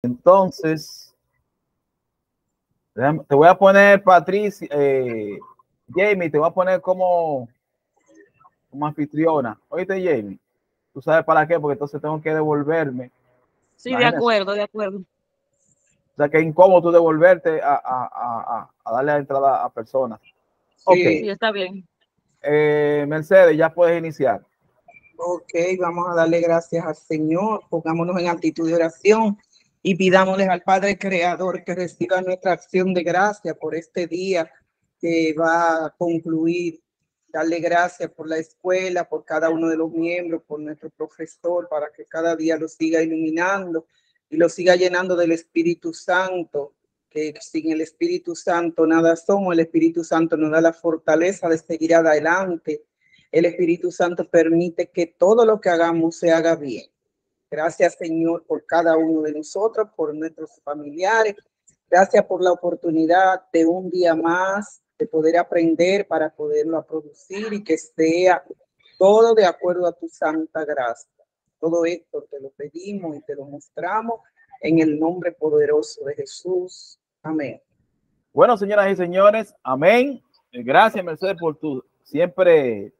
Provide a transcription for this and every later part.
Entonces, te voy a poner, Patricia, Jamie, te voy a poner como anfitriona. Oíste, Jamie, ¿tú sabes para qué? Porque entonces tengo que devolverme. Sí, de Imagínate. acuerdo, de acuerdo. O sea, que es incómodo tú devolverte a darle la entrada a personas. Sí. Ok. Sí, está bien. Mercedes, ya puedes iniciar. Ok, vamos a darle gracias al Señor, pongámonos en actitud de oración y pidámosle al Padre Creador que reciba nuestra acción de gracia por este día que va a concluir. Darle gracias por la escuela, por cada uno de los miembros, por nuestro profesor, para que cada día lo siga iluminando y lo siga llenando del Espíritu Santo, que sin el Espíritu Santo nada somos. El Espíritu Santo nos da la fortaleza de seguir adelante. El Espíritu Santo permite que todo lo que hagamos se haga bien. Gracias, Señor, por cada uno de nosotros, por nuestros familiares. Gracias por la oportunidad de un día más, de poder aprender para poderlo producir y que sea todo de acuerdo a tu santa gracia. Todo esto te lo pedimos y te lo mostramos en el nombre poderoso de Jesús. Amén. Bueno, señoras y señores, amén. Gracias, Mercedes, por tu siempre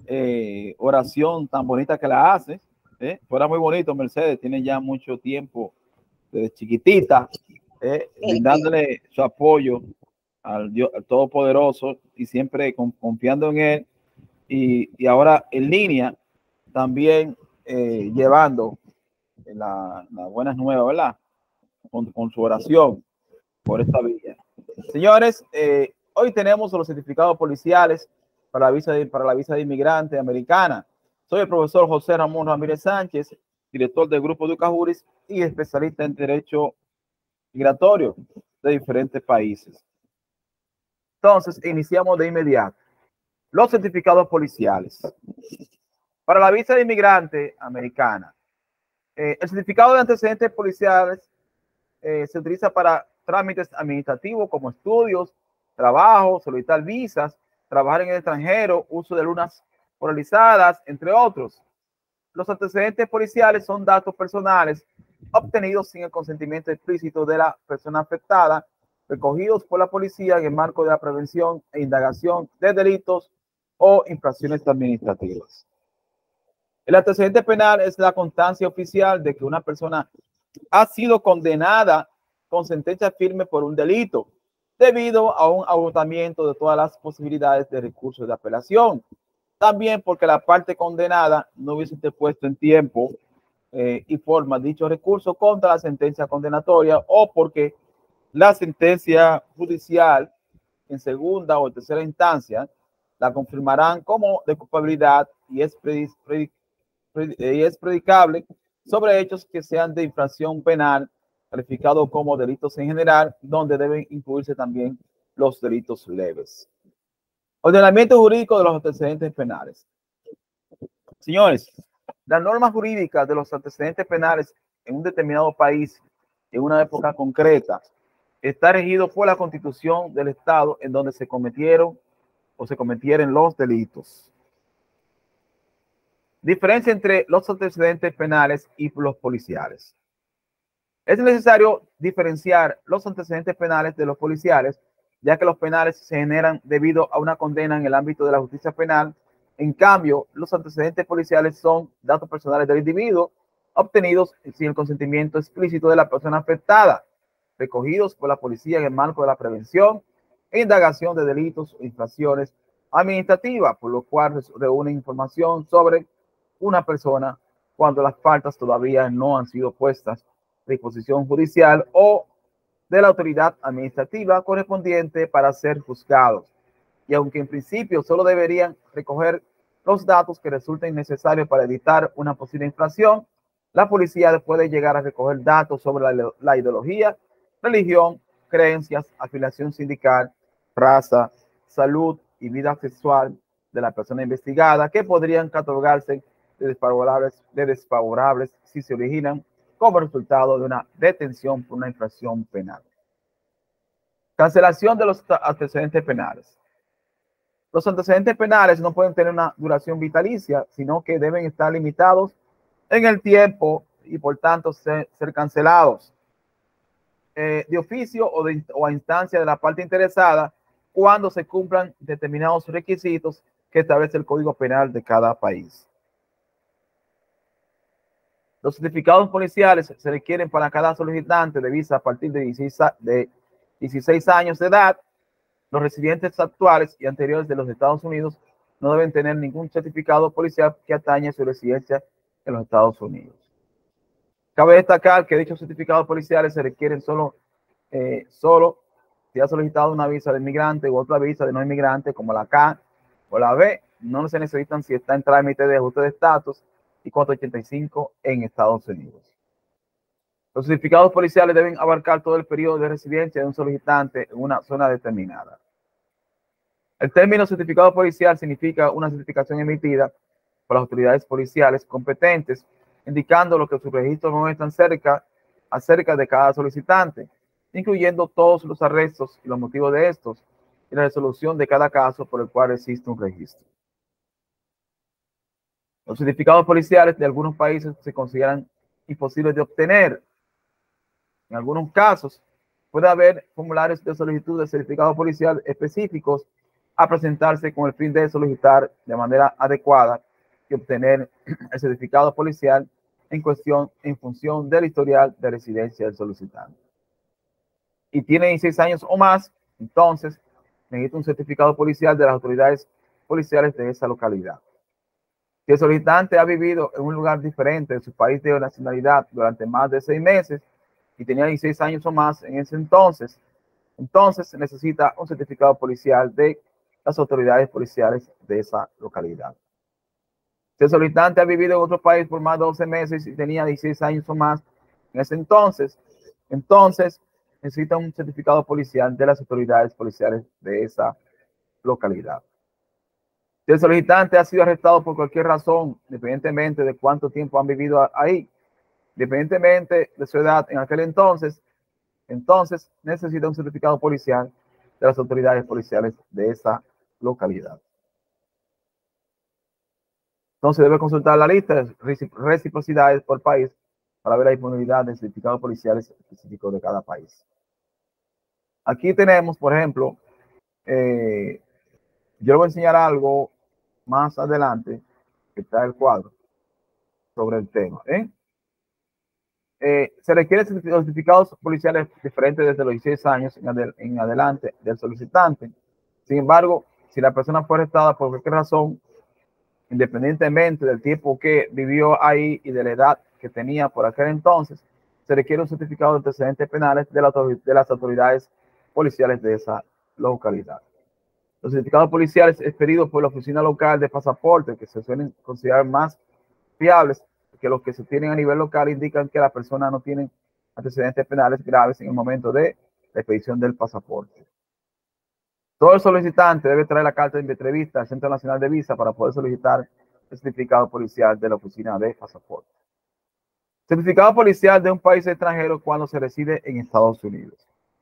oración tan bonita que la haces. Fuera muy bonito, Mercedes, tiene ya mucho tiempo desde chiquitita, brindándole su apoyo al Dios, al Todopoderoso, y siempre confiando en Él, y ahora en línea también llevando las buenas nuevas, ¿verdad? Con su oración por esta vía. Señores, hoy tenemos los certificados policiales para la visa de inmigrante americana. Soy el profesor José Ramón Ramírez Sánchez, director del Grupo Educajuris y especialista en Derecho Migratorio de diferentes países. Entonces, iniciamos de inmediato. Los certificados policiales. Para la visa de inmigrante americana, el certificado de antecedentes policiales se utiliza para trámites administrativos como estudios, trabajo, solicitar visas, trabajar en el extranjero, uso de lunas polarizadas, entre otros. Los antecedentes policiales son datos personales obtenidos sin el consentimiento explícito de la persona afectada, recogidos por la policía en el marco de la prevención e indagación de delitos o infracciones administrativas. El antecedente penal es la constancia oficial de que una persona ha sido condenada con sentencia firme por un delito, debido a un agotamiento de todas las posibilidades de recurso de apelación. También porque la parte condenada no hubiese interpuesto en tiempo y forma dicho recurso contra la sentencia condenatoria, o porque la sentencia judicial en segunda o tercera instancia la confirmarán como de culpabilidad y es predicable sobre hechos que sean de infracción penal, calificado como delitos en general, donde deben incluirse también los delitos leves. Ordenamiento jurídico de los antecedentes penales. Señores, las normas jurídicas de los antecedentes penales en un determinado país, en una época concreta, está regido por la Constitución del Estado en donde se cometieron o se cometieren los delitos. Diferencia entre los antecedentes penales y los policiales. Es necesario diferenciar los antecedentes penales de los policiales, ya que los penales se generan debido a una condena en el ámbito de la justicia penal. En cambio, los antecedentes policiales son datos personales del individuo obtenidos sin el consentimiento explícito de la persona afectada, recogidos por la policía en el marco de la prevención e indagación de delitos o infracciones administrativas, por lo cual reúnen información sobre una persona cuando las faltas todavía no han sido puestas a disposición judicial o de la autoridad administrativa correspondiente para ser juzgados. Y aunque en principio solo deberían recoger los datos que resulten necesarios para evitar una posible infracción, la policía puede llegar a recoger datos sobre la ideología, religión, creencias, afiliación sindical, raza, salud y vida sexual de la persona investigada, que podrían catalogarse de desfavorables si se originan como resultado de una detención por una infracción penal. Cancelación de los antecedentes penales. Los antecedentes penales no pueden tener una duración vitalicia, sino que deben estar limitados en el tiempo y por tanto ser cancelados. de oficio o a instancia de la parte interesada cuando se cumplan determinados requisitos que establece el Código Penal de cada país. Los certificados policiales se requieren para cada solicitante de visa a partir de 16 años de edad. Los residentes actuales y anteriores de los Estados Unidos no deben tener ningún certificado policial que atañe a su residencia en los Estados Unidos. Cabe destacar que dichos certificados policiales se requieren solo si ha solicitado una visa de inmigrante u otra visa de no inmigrante, como la K o la B. No se necesitan si está en trámite de ajuste de estatus y 485 en Estados Unidos. Los certificados policiales deben abarcar todo el periodo de residencia de un solicitante en una zona determinada. El término certificado policial significa una certificación emitida por las autoridades policiales competentes, indicando lo que sus registros muestran acerca de cada solicitante, incluyendo todos los arrestos y los motivos de estos, y la resolución de cada caso por el cual existe un registro. Los certificados policiales de algunos países se consideran imposibles de obtener. En algunos casos, puede haber formularios de solicitud de certificado policial específicos a presentarse con el fin de solicitar de manera adecuada y obtener el certificado policial en cuestión en función del historial de residencia del solicitante. Y tiene 16 años o más, entonces necesita un certificado policial de las autoridades policiales de esa localidad. Si el solicitante ha vivido en un lugar diferente de su país de nacionalidad durante más de 6 meses y tenía 16 años o más en ese entonces se necesita un certificado policial de las autoridades policiales de esa localidad. Si el solicitante ha vivido en otro país por más de 12 meses y tenía 16 años o más en ese entonces necesita un certificado policial de las autoridades policiales de esa localidad. Si el solicitante ha sido arrestado por cualquier razón, independientemente de cuánto tiempo han vivido ahí, independientemente de su edad en aquel entonces necesita un certificado policial de las autoridades policiales de esa localidad. Entonces debe consultar la lista de reciprocidades por país para ver la disponibilidad de certificados policiales específicos de cada país. Aquí tenemos, por ejemplo, yo le voy a enseñar algo más adelante, que está el cuadro, sobre el tema. Se requieren certificados policiales diferentes desde los 16 años en adelante del solicitante. Sin embargo, si la persona fue arrestada por cualquier razón, independientemente del tiempo que vivió ahí y de la edad que tenía por aquel entonces, se requiere un certificado de antecedentes penales de las autoridades policiales de esa localidad. Los certificados policiales expedidos por la oficina local de pasaporte, que se suelen considerar más fiables que los que se tienen a nivel local, indican que la persona no tiene antecedentes penales graves en el momento de la expedición del pasaporte. Todo el solicitante debe traer la carta de entrevista al Centro Nacional de Visa para poder solicitar el certificado policial de la oficina de pasaporte. Certificado policial de un país extranjero cuando se reside en Estados Unidos.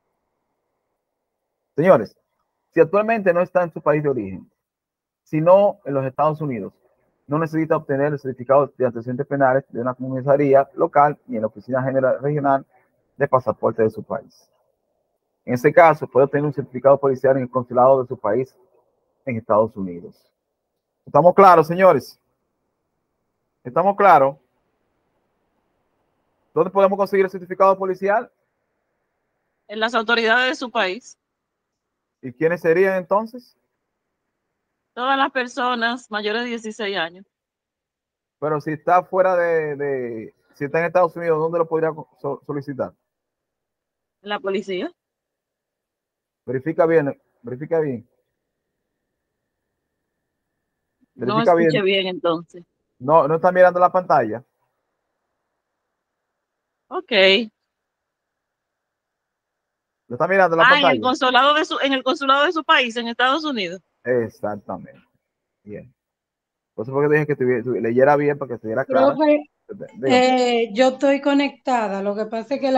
Señores, si actualmente no está en su país de origen, sino en los Estados Unidos, no necesita obtener el certificado de antecedentes penales de una comisaría local ni en la oficina general regional de pasaporte de su país. En ese caso, puede obtener un certificado policial en el consulado de su país en Estados Unidos. ¿Estamos claros, señores? ¿Estamos claros? ¿Dónde podemos conseguir el certificado policial? En las autoridades de su país. ¿Y quiénes serían entonces? Todas las personas mayores de 16 años. Pero si está fuera si está en Estados Unidos, ¿dónde lo podría solicitar? En la policía. Verifica bien, verifica bien. No escuché bien entonces. No está mirando la pantalla. Ok. ¿Lo está mirando la pantalla? En el consulado de su país, en Estados Unidos. Exactamente. Bien. Entonces, porque dije que leyera bien para que estuviera claro. Yo estoy conectada. Lo que pasa es que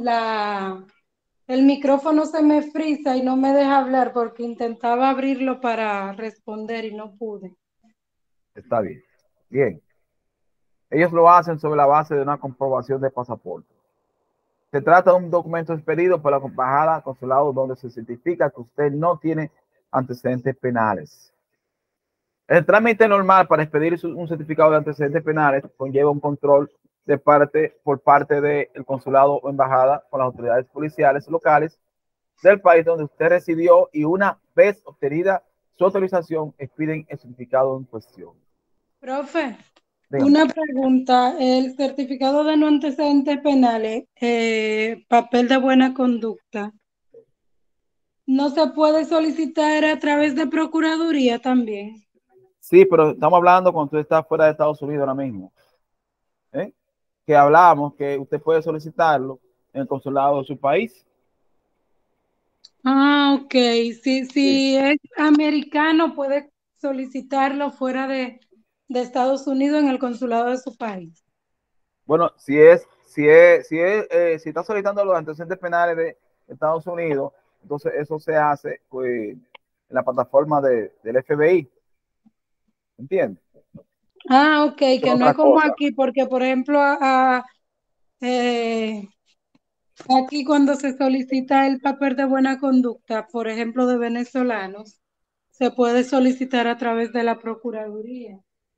el micrófono se me frisa y no me deja hablar porque intentaba abrirlo para responder y no pude. Está bien. Bien. Ellos lo hacen sobre la base de una comprobación de pasaporte. Se trata de un documento expedido por la embajada consulado donde se certifica que usted no tiene antecedentes penales. El trámite normal para expedir un certificado de antecedentes penales conlleva un control por parte del consulado o embajada con las autoridades policiales locales del país donde usted residió, y una vez obtenida su autorización expiden el certificado en cuestión. Profe, Dígame. una pregunta. El certificado de no antecedentes penales, papel de buena conducta, ¿no se puede solicitar a través de Procuraduría también? Sí, pero estamos hablando cuando usted está fuera de Estados Unidos ahora mismo. Que hablamos que usted puede solicitarlo en el consulado de su país. Ah, ok. Si Sí. es americano, puede solicitarlo fuera de Estados Unidos en el consulado de su país. Bueno, si está solicitando los antecedentes penales de Estados Unidos, entonces eso se hace pues, en la plataforma del FBI. ¿Entiendes? Ah, ok, Es que no es otra como cosa. aquí, porque por ejemplo, eh, aquí cuando se solicita el papel de buena conducta, por ejemplo, de venezolanos, se puede solicitar a través de la Procuraduría.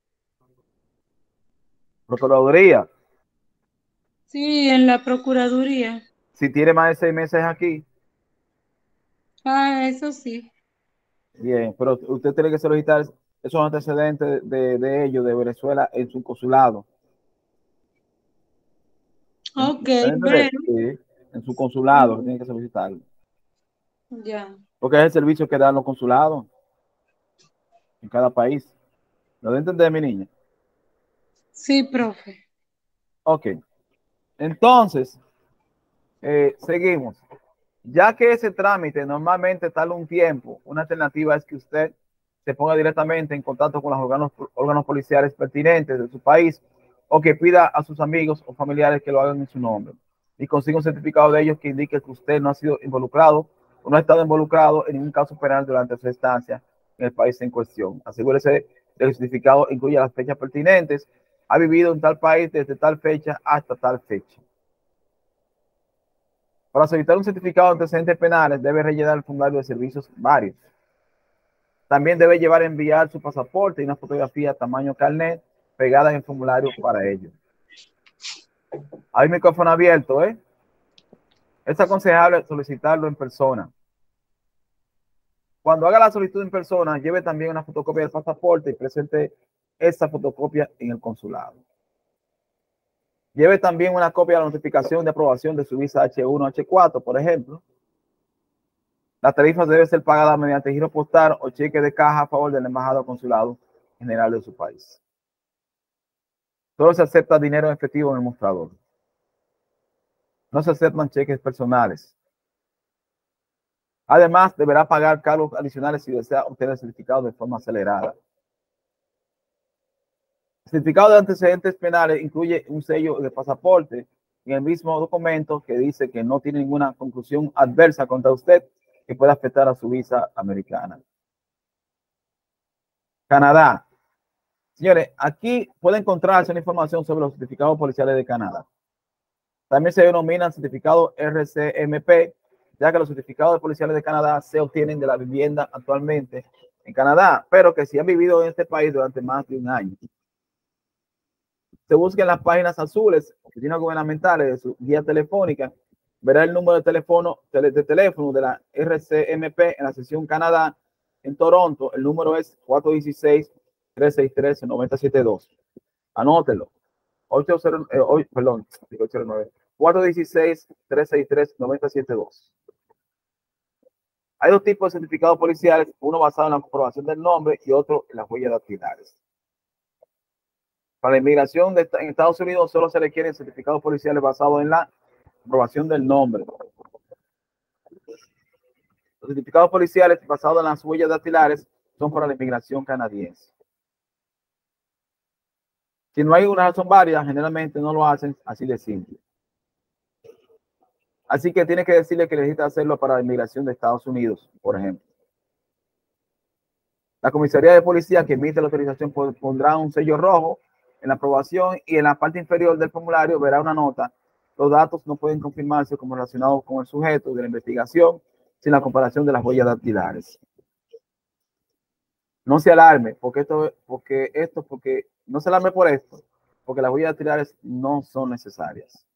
Procuraduría, Sí, en la Procuraduría. si tiene más de 6 meses aquí, Ah, eso sí. bien, pero usted tiene que solicitar esos antecedentes de ellos, de Venezuela, en su consulado. Ok, ¿Entiendes? bueno, Sí, en su consulado tiene que solicitarlo. ya. Porque es el servicio que dan los consulados en cada país. ¿Lo de entender, mi niña? Sí, profe. Ok. Entonces, seguimos. Ya que ese trámite normalmente tarda un tiempo, una alternativa es que usted se ponga directamente en contacto con los órganos policiales pertinentes de su país, o que pida a sus amigos o familiares que lo hagan en su nombre y consiga un certificado de ellos que indique que usted no ha sido involucrado o no ha estado involucrado en ningún caso penal durante su estancia en el país en cuestión. Asegúrese de que el certificado incluya las fechas pertinentes. Ha vivido en tal país desde tal fecha hasta tal fecha. Para solicitar un certificado de antecedentes penales, debe rellenar el formulario de servicios varios. También debe enviar su pasaporte y una fotografía tamaño carnet pegada en el formulario para ello. Hay micrófono abierto, ¿eh? Es aconsejable solicitarlo en persona. Cuando haga la solicitud en persona, lleve también una fotocopia del pasaporte y presente esa fotocopia en el consulado. Lleve también una copia de la notificación de aprobación de su visa H1, H4, por ejemplo. La tarifa debe ser pagada mediante giro postal o cheque de caja a favor del embajado o consulado general de su país. Solo se acepta dinero en efectivo en el mostrador. No se aceptan cheques personales. Además, deberá pagar cargos adicionales si desea obtener el certificado de forma acelerada. El certificado de antecedentes penales incluye un sello de pasaporte en el mismo documento que dice que no tiene ninguna conclusión adversa contra usted que pueda afectar a su visa americana. Canadá. Señores, aquí puede encontrarse una información sobre los certificados policiales de Canadá. También se denominan certificados RCMP, ya que los certificados policiales de Canadá se obtienen de la vivienda actualmente en Canadá, pero que si han vivido en este país durante más de un año. Se busca en las páginas azules, oficinas gubernamentales de su guía telefónica, verá el número de teléfono de la RCMP en la sección Canadá en Toronto. El número es 416-363-9072. Anótelo. 416-363-9072. Hay dos tipos de certificados policiales, uno basado en la comprobación del nombre y otro en las huellas dactilares. Para la inmigración en Estados Unidos solo se requieren certificados policiales basados en la comprobación del nombre. Los certificados policiales basados en las huellas dactilares son para la inmigración canadiense. Si no hay una razón válida, generalmente no lo hacen así de simple. Así que tiene que decirle que necesita hacerlo para la inmigración de Estados Unidos, por ejemplo. La comisaría de policía que emite la autorización pondrá un sello rojo en la aprobación y en la parte inferior del formulario verá una nota los datos no pueden confirmarse como relacionados con el sujeto de la investigación sin la comparación de las huellas dactilares. No se alarme, porque no se alarme por esto, porque las huellas dactilares no son necesarias.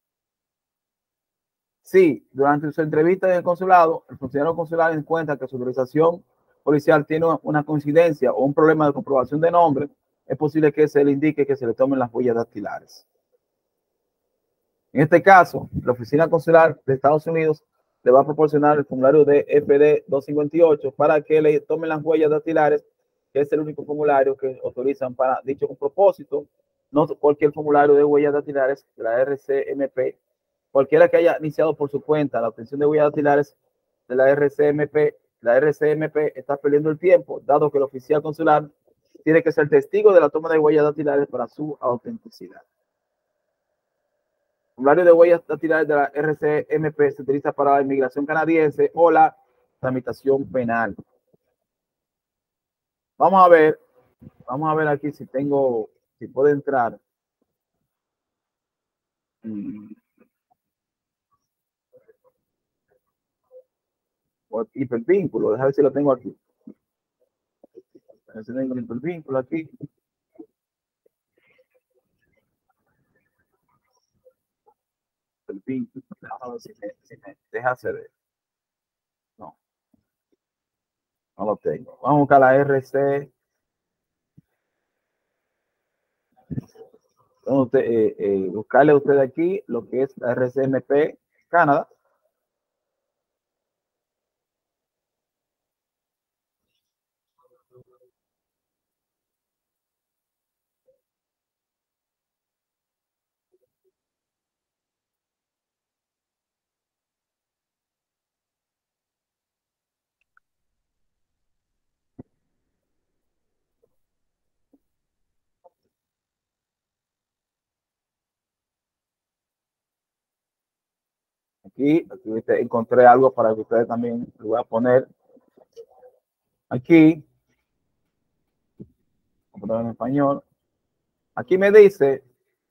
Si durante su entrevista en el consulado, el funcionario consular encuentra que su autorización policial tiene una coincidencia o un problema de comprobación de nombre, es posible que se le indique que se le tomen las huellas dactilares. En este caso, la oficina consular de Estados Unidos le va a proporcionar el formulario de FD 258 para que le tomen las huellas dactilares, que es el único formulario que autorizan para dicho propósito. No cualquier formulario de huellas dactilares de la RCMP, cualquiera que haya iniciado por su cuenta la obtención de huellas dactilares de la RCMP está perdiendo el tiempo, dado que el oficial consular tiene que ser testigo de la toma de huellas dactilares para su autenticidad. El formulario de huellas dactilares de la RCMP se utiliza para la inmigración canadiense o la tramitación penal. Vamos a ver aquí si puedo entrar. O hipervínculo, déjame ver si lo tengo aquí. A ver si tengo el hipervínculo aquí. El vínculo, déjame ver si me deja acceder. No lo tengo. Vamos a buscar la RC. Buscarle a usted aquí lo que es la RCMP Canadá. Aquí encontré algo para que ustedes también lo voy a poner aquí. Voy a poner en español. Aquí me dice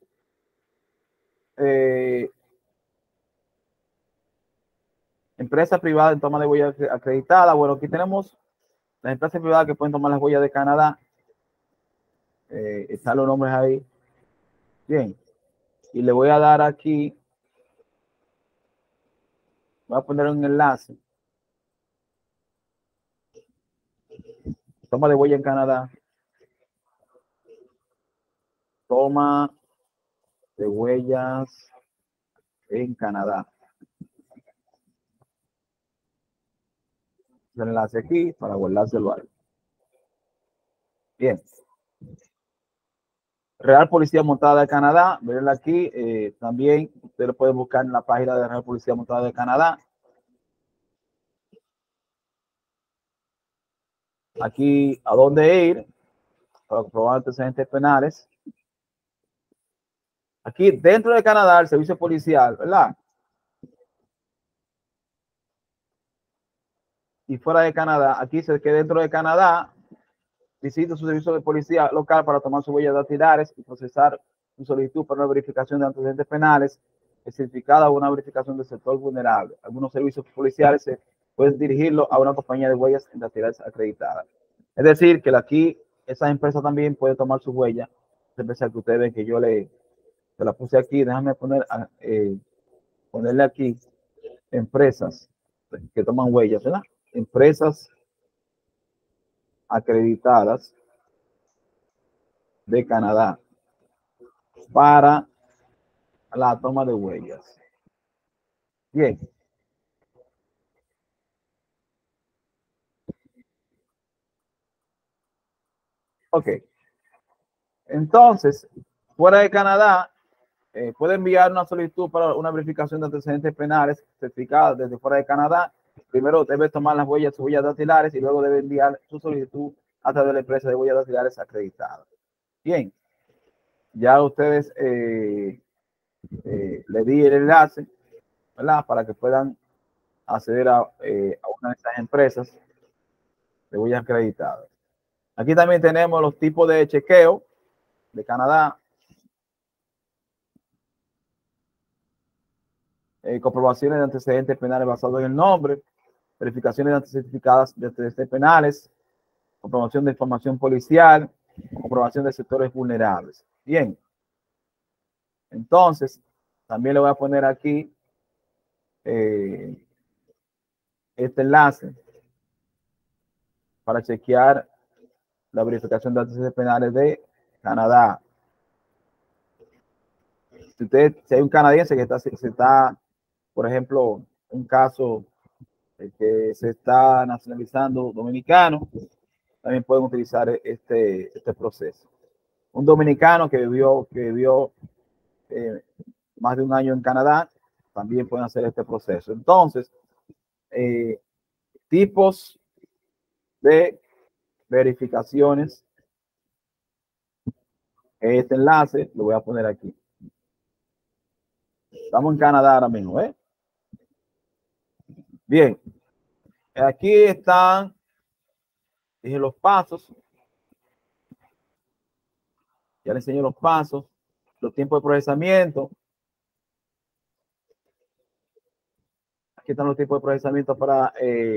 empresa privada en toma de huellas acreditada. Bueno, aquí tenemos las empresas privadas que pueden tomar las huellas de Canadá. Están los nombres ahí. Bien. Y le voy a dar aquí. Voy a poner un enlace. Toma de huella en Canadá. Toma de huellas en Canadá. El enlace aquí para guardárselo ahí. Bien. Real Policía Montada de Canadá. Verla aquí. También usted lo puede buscar en la página de Real Policía Montada de Canadá. Aquí a dónde ir para comprobar antecedentes penales. Aquí dentro de Canadá, el servicio policial, ¿verdad? Y fuera de Canadá, aquí se queda dentro de Canadá, visita su servicio de policía local para tomar sus huellas dactilares y procesar su solicitud para una verificación de antecedentes penales, certificada o una verificación del sector vulnerable. Algunos servicios policiales se pueden dirigirlo a una compañía de huellas dactilares acreditada. Es decir, que aquí esa empresa también puede tomar sus huellas. Esa empresa que ustedes ven que yo se la puse aquí, déjame ponerle aquí empresas que toman huellas, ¿verdad? Empresas acreditadas de Canadá para la toma de huellas. Bien. Ok. Entonces, fuera de Canadá, puede enviar una solicitud para una verificación de antecedentes penales certificada desde fuera de Canadá. Primero debe tomar las huellas, sus huellas dactilares y luego debe enviar su solicitud a través de la empresa de huellas dactilares acreditada. Bien. Ya ustedes le di el enlace, ¿verdad? Para que puedan acceder a una de estas empresas de huellas acreditadas. Aquí también tenemos los tipos de chequeo de Canadá. comprobaciones de antecedentes penales basados en el nombre, verificaciones de antecedentes de antecedentes penales, comprobación de información policial, comprobación de sectores vulnerables. Bien. Entonces, también le voy a poner aquí este enlace para chequear la verificación de antecedentes penales de Canadá. Si hay un canadiense que está, por ejemplo, un caso que se está nacionalizando dominicano, también pueden utilizar este proceso. Un dominicano que vivió más de un año en Canadá, también pueden hacer este proceso. Entonces, tipos de verificaciones. Este enlace lo voy a poner aquí. Estamos en Canadá ahora mismo, ¿eh? Bien. Aquí están, dije, los pasos. Ya les enseñé los pasos, los tiempos de procesamiento. Aquí están los tiempos de procesamiento para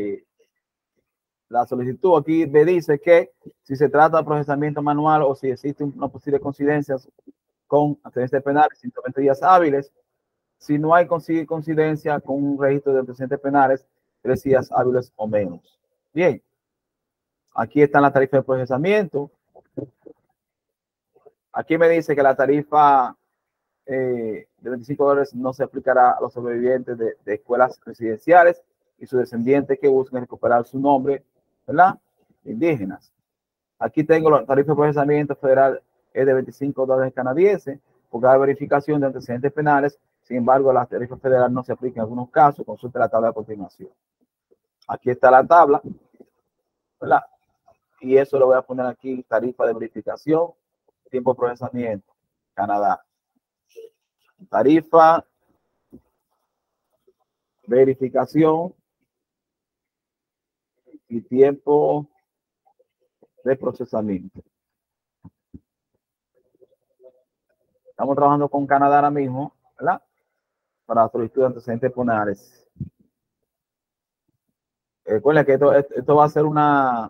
la solicitud. Aquí me dice que si se trata de procesamiento manual o si existe una posible coincidencia con antecedentes penales, 120 días hábiles. Si no hay coincidencia con un registro de antecedentes penales, 3 días hábiles o menos. Bien. Aquí está la tarifa de procesamiento. Aquí me dice que la tarifa de $25 no se aplicará a los sobrevivientes de escuelas residenciales y sus descendientes que busquen recuperar su nombre, ¿verdad? Indígenas. Aquí tengo la tarifa de procesamiento federal, es de $25 canadienses por cada verificación de antecedentes penales. Sin embargo, la tarifa federal no se aplica en algunos casos. Consulte la tabla a continuación. Aquí está la tabla, ¿verdad? Y eso lo voy a poner aquí, tarifa de verificación, tiempo de procesamiento, Canadá. Tarifa, verificación y tiempo de procesamiento. Estamos trabajando con Canadá ahora mismo, ¿verdad? Para la solicitud de antecedentes penales. Recuerden que esto va a ser una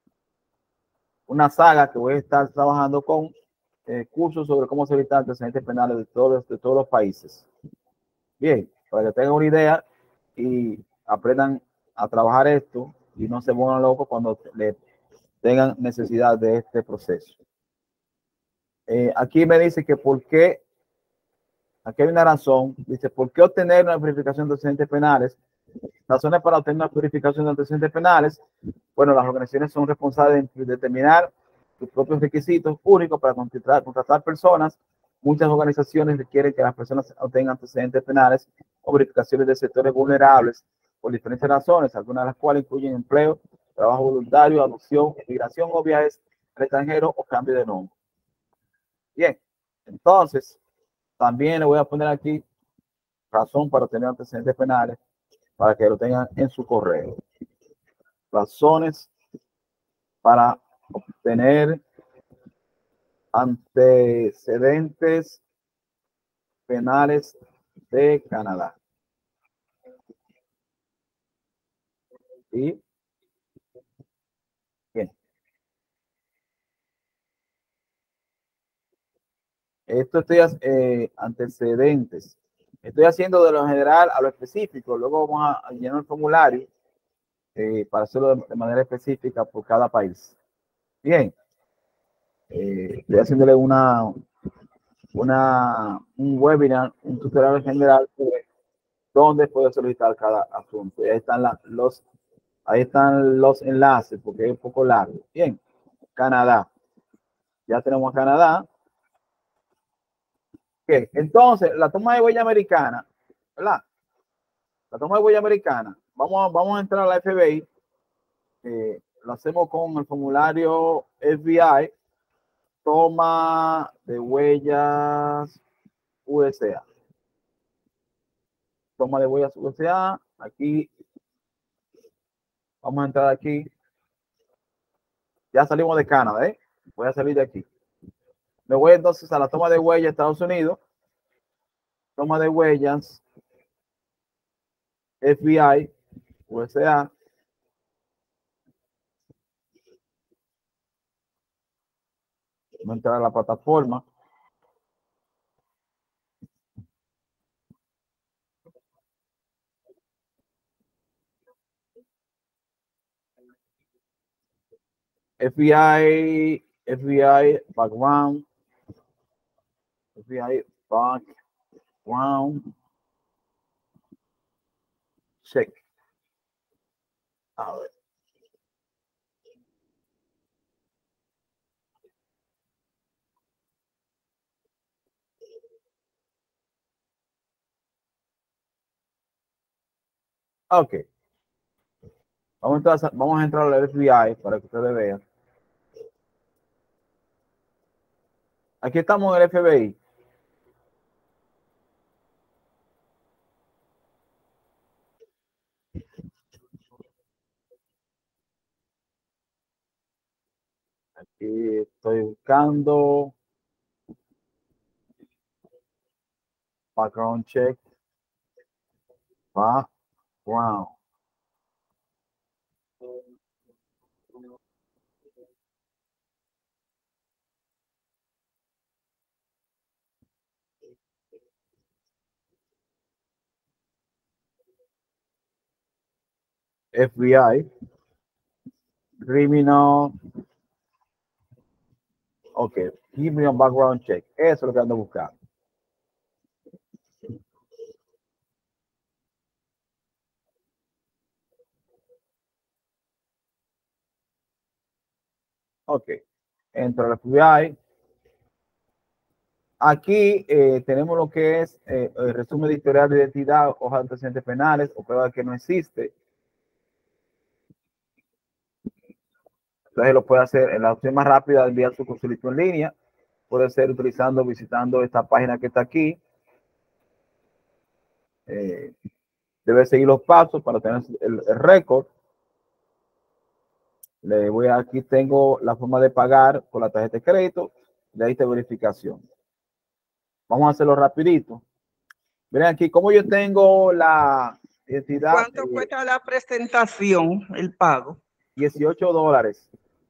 saga que voy a estar trabajando con cursos sobre cómo solicitar antecedentes penales de todos los países. Bien, para que tengan una idea y aprendan a trabajar esto y no se vuelvan locos cuando le tengan necesidad de este proceso. Aquí me dice que por qué, aquí hay una razón, dice, ¿por qué obtener una verificación de antecedentes penales? Razones para obtener una verificación de antecedentes penales. Bueno, las organizaciones son responsables de determinar sus propios requisitos únicos para contratar personas. Muchas organizaciones requieren que las personas obtengan antecedentes penales o verificaciones de sectores vulnerables por diferentes razones, algunas de las cuales incluyen empleo, trabajo voluntario, adopción, migración o viajes al extranjero o cambio de nombre. Bien, entonces, también le voy a poner aquí razón para obtener antecedentes penales para que lo tengan en su correo. Razones para obtener antecedentes penales de Canadá. ¿Sí? Bien. Esto estoy antecedentes. Estoy haciendo de lo general a lo específico. Luego vamos a llenar el formulario para hacerlo de manera específica por cada país. Bien. Estoy haciéndole un webinar, un tutorial en general sobre dónde puede solicitar cada asunto. Y ahí están los enlaces porque es un poco largo. Bien. Canadá. Ya tenemos a Canadá. Okay. Entonces, la toma de huella americana, ¿verdad? La toma de huella americana, vamos a entrar a la FBI, lo hacemos con el formulario FBI, toma de huellas USA. Toma de huellas USA, aquí, vamos a entrar aquí. Ya salimos de Canadá, ¿eh? Voy a salir de aquí. Me voy entonces a la toma de huellas de Estados Unidos. Toma de huellas FBI USA. Vamos a entrar a la plataforma. FBI background. FBI background check. A ver. Ok. Vamos a entrar al FBI para que ustedes vean. Aquí estamos en el FBI. Aquí estoy buscando background check. Background. FBI. Criminal. Ok. Criminal background check. Eso es lo que ando buscando. Ok. Entro al FBI. Aquí tenemos lo que es el resumen de historial de identidad, hoja de antecedentes penales o prueba que no existe. Entonces lo puede hacer en la opción más rápida de enviar su solicitud en línea. Puede ser visitando esta página que está aquí. Debe seguir los pasos para tener el récord. Aquí tengo la forma de pagar con la tarjeta de crédito. De ahí está verificación. Vamos a hacerlo rapidito. Miren aquí, como yo tengo la identidad. ¿Cuánto cuesta la presentación, el pago? $18.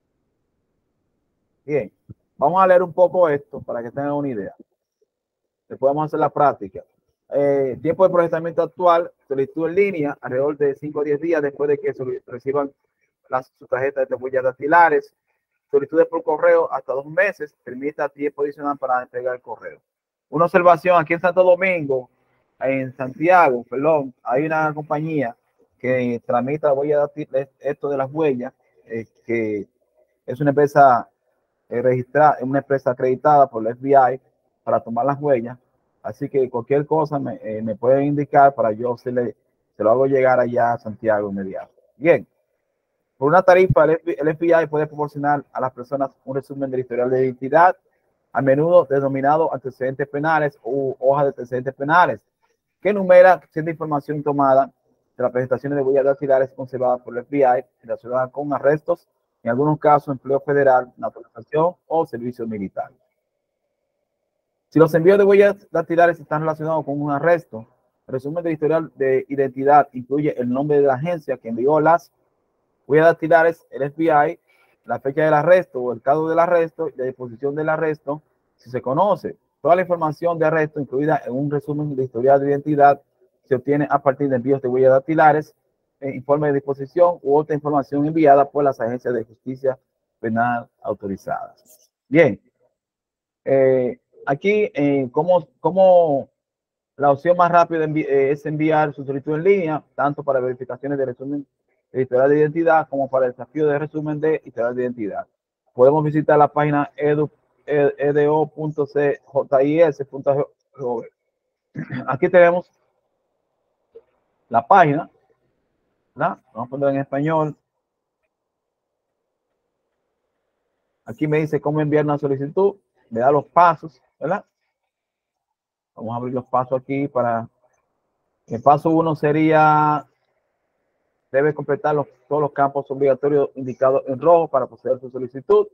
Bien, vamos a leer un poco esto para que tengan una idea. Después vamos a hacer la práctica. Tiempo de procesamiento actual, solicitud en línea, alrededor de 5 o 10 días después de que reciban su tarjeta de huellas dactilares. Solicitudes por correo hasta 2 meses, permita tiempo adicional para entregar el correo. Una observación, aquí en Santo Domingo, en Santiago, perdón, hay una compañía que tramita huellas dactilares, esto de las huellas, que es una empresa registrada, una empresa acreditada por el FBI para tomar las huellas. Así que cualquier cosa me pueden indicar para yo se lo hago llegar allá a Santiago inmediato. Bien. Por una tarifa, el FBI puede proporcionar a las personas un resumen del historial de identidad, a menudo denominado antecedentes penales o hoja de antecedentes penales, que enumera cierta información tomada de las presentaciones de huellas dactilares conservadas por el FBI relacionadas con arrestos, en algunos casos empleo federal, naturalización o servicio militar. Si los envíos de huellas dactilares están relacionados con un arresto, el resumen del historial de identidad incluye el nombre de la agencia que envió las huellas dactilares, el FBI, la fecha del arresto o el caso del arresto y la disposición del arresto, si se conoce. Toda la información de arresto incluida en un resumen de historial de identidad se obtiene a partir de envíos de huellas dactilares, informe de disposición u otra información enviada por las agencias de justicia penal autorizadas. Bien, aquí, como la opción más rápida es enviar su solicitud en línea, tanto para verificaciones de resumen de historial de identidad como para el desafío de resumen de historial de identidad. Podemos visitar la página edo.cjis.gov. Aquí tenemos la página, ¿verdad? Vamos a ponerla en español. Aquí me dice cómo enviar una solicitud, me da los pasos, ¿verdad? Vamos a abrir los pasos aquí para... El paso 1 sería... Debe completar todos los campos obligatorios indicados en rojo para proceder a su solicitud.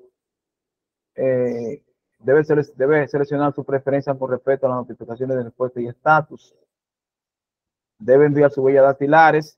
Debe seleccionar su preferencia con respecto a las notificaciones de respuesta y estatus. debe enviar sus huellas dactilares.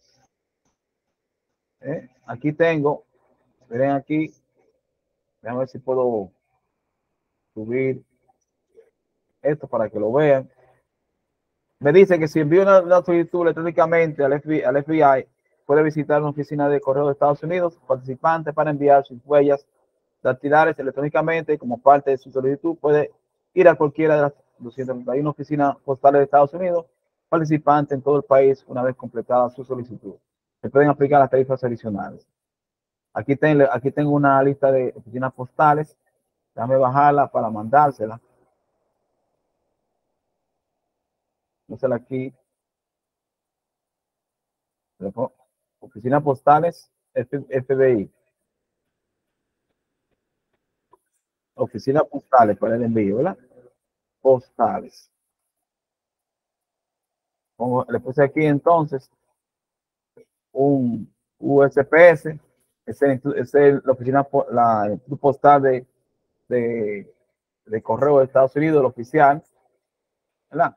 Aquí tengo, miren aquí, déjame ver si puedo subir esto para que lo vean. Me dice que si envío una solicitud electrónicamente al FBI, puede visitar una oficina de correo de Estados Unidos, participante, para enviar sus huellas dactilares electrónicamente. Como parte de su solicitud, puede ir a cualquiera de las 231 oficinas postales de Estados Unidos, participante en todo el país, una vez completada su solicitud. Se pueden aplicar las tarifas adicionales. Aquí tengo una lista de oficinas postales. Déjame bajarla para mandársela. Entonces aquí. Oficinas postales, FBI. Oficinas postales para el envío, ¿verdad? Postales. Le puse aquí entonces un USPS. Es la oficina, la postal de correo de Estados Unidos, el oficial, ¿verdad?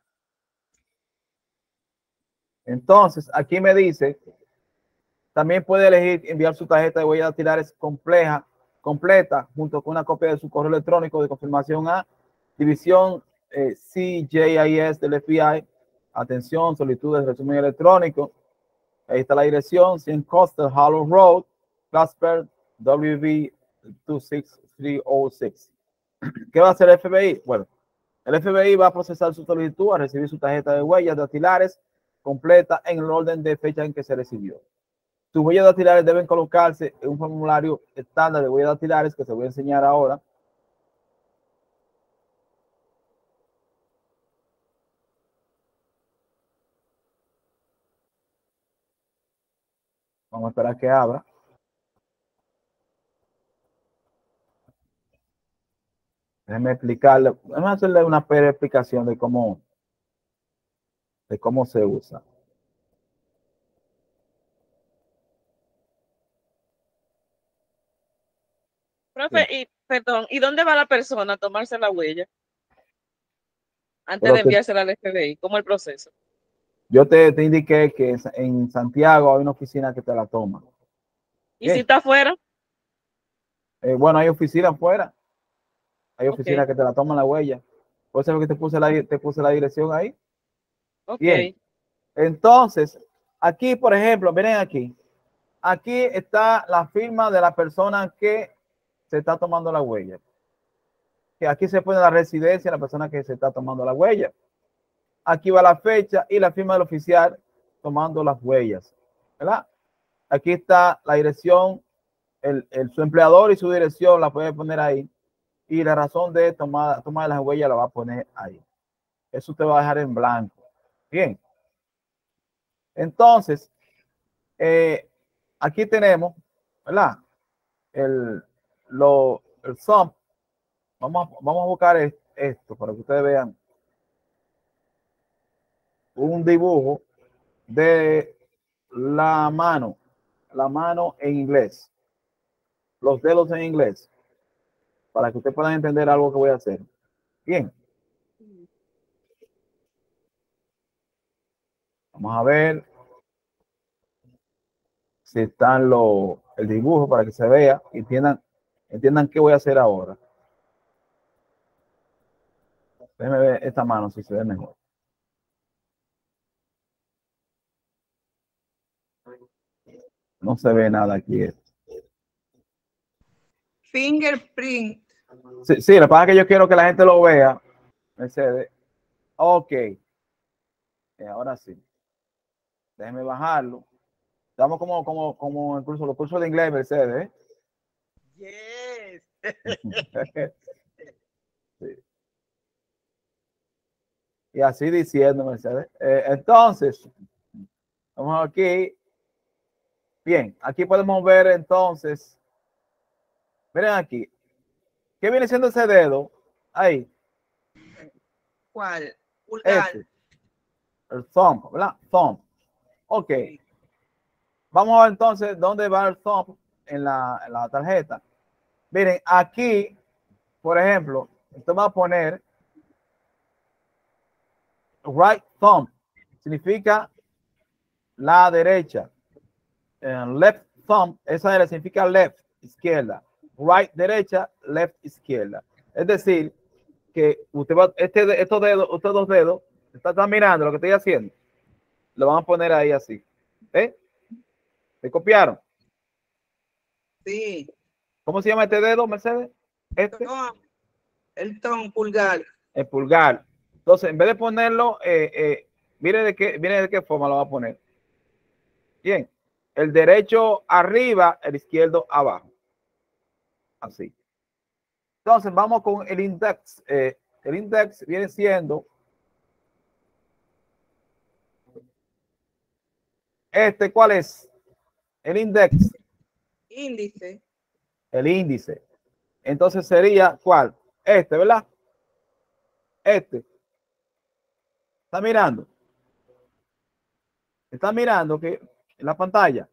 Entonces, aquí me dice, también puede elegir enviar su tarjeta de huellas dactilares completa, junto con una copia de su correo electrónico de confirmación a División CJIS del FBI. Atención, solicitud de resumen electrónico. Ahí está la dirección, 100 Coastal Hollow Road, Casper, WV 26306. ¿Qué va a hacer el FBI? Bueno, el FBI va a procesar su solicitud a recibir su tarjeta de huellas dactilares completa en el orden de fecha en que se recibió. Sus huellas dactilares deben colocarse en un formulario estándar de huellas dactilares que te voy a enseñar ahora. Vamos a esperar que abra. Déjenme explicarle, vamos a hacerle una breve explicación de cómo se usa. Profe, y perdón, ¿y dónde va la persona a tomarse la huella antes Pero de enviársela al FBI? ¿Cómo el proceso? Yo te indiqué que en Santiago hay una oficina que te la toma. ¿Y si está afuera? Bueno, hay oficina afuera. Hay oficinas Okay. que te la toman la huella. Por eso es que te puse la dirección ahí. Ok. Bien. Entonces, aquí, por ejemplo, miren aquí. Aquí está la firma de la persona que se está tomando la huella. Que aquí se pone la residencia de la persona que se está tomando la huella. Aquí va la fecha y la firma del oficial tomando las huellas, ¿verdad? Aquí está la dirección, su empleador y su dirección la puede poner ahí. Y la razón de tomar las huellas la va a poner ahí. Eso te va a dejar en blanco. Bien. Entonces, aquí tenemos, ¿verdad? El sump. Vamos a buscar esto para que ustedes vean un dibujo de la mano en inglés, los dedos en inglés, para que ustedes puedan entender algo que voy a hacer. Bien. Vamos a ver si están el dibujo para que se vea y entiendan qué voy a hacer ahora. Déjenme ver esta mano si se ve mejor. No se ve nada aquí. Fingerprint. Sí, lo que pasa es que yo quiero que la gente lo vea. Mercedes. Ok. Ahora sí. Déjenme bajarlo. Estamos como el los cursos de inglés, Mercedes. Yes. Sí. Y así diciendo, Mercedes. Entonces, vamos aquí. Bien, aquí podemos ver entonces. Miren aquí. ¿Qué viene siendo ese dedo? Ahí. ¿Cuál? Pulgar. El thumb, ¿verdad? Thumb. Ok. Vamos a ver entonces dónde va el thumb en la tarjeta. Miren, aquí, por ejemplo, usted va a poner right thumb. Significa la derecha. Left thumb, esa L significa left, izquierda. Right, derecha, left, izquierda. Es decir, que usted va, estos dedos, estos dos dedos, está mirando lo que estoy haciendo. Lo van a poner ahí así. ¿Eh? ¿Se copiaron? Sí. ¿Cómo se llama este dedo, Mercedes? Este. El tom pulgar. El pulgar. Entonces, en vez de ponerlo, mire de qué forma lo va a poner. Bien. El derecho arriba, el izquierdo abajo. Así. Entonces, vamos con el index. El index viene siendo ¿cuál es? El index. Índice. El índice. Entonces sería ¿cuál? ¿Verdad? ¿Está mirando? ¿Está mirando que en la pantalla?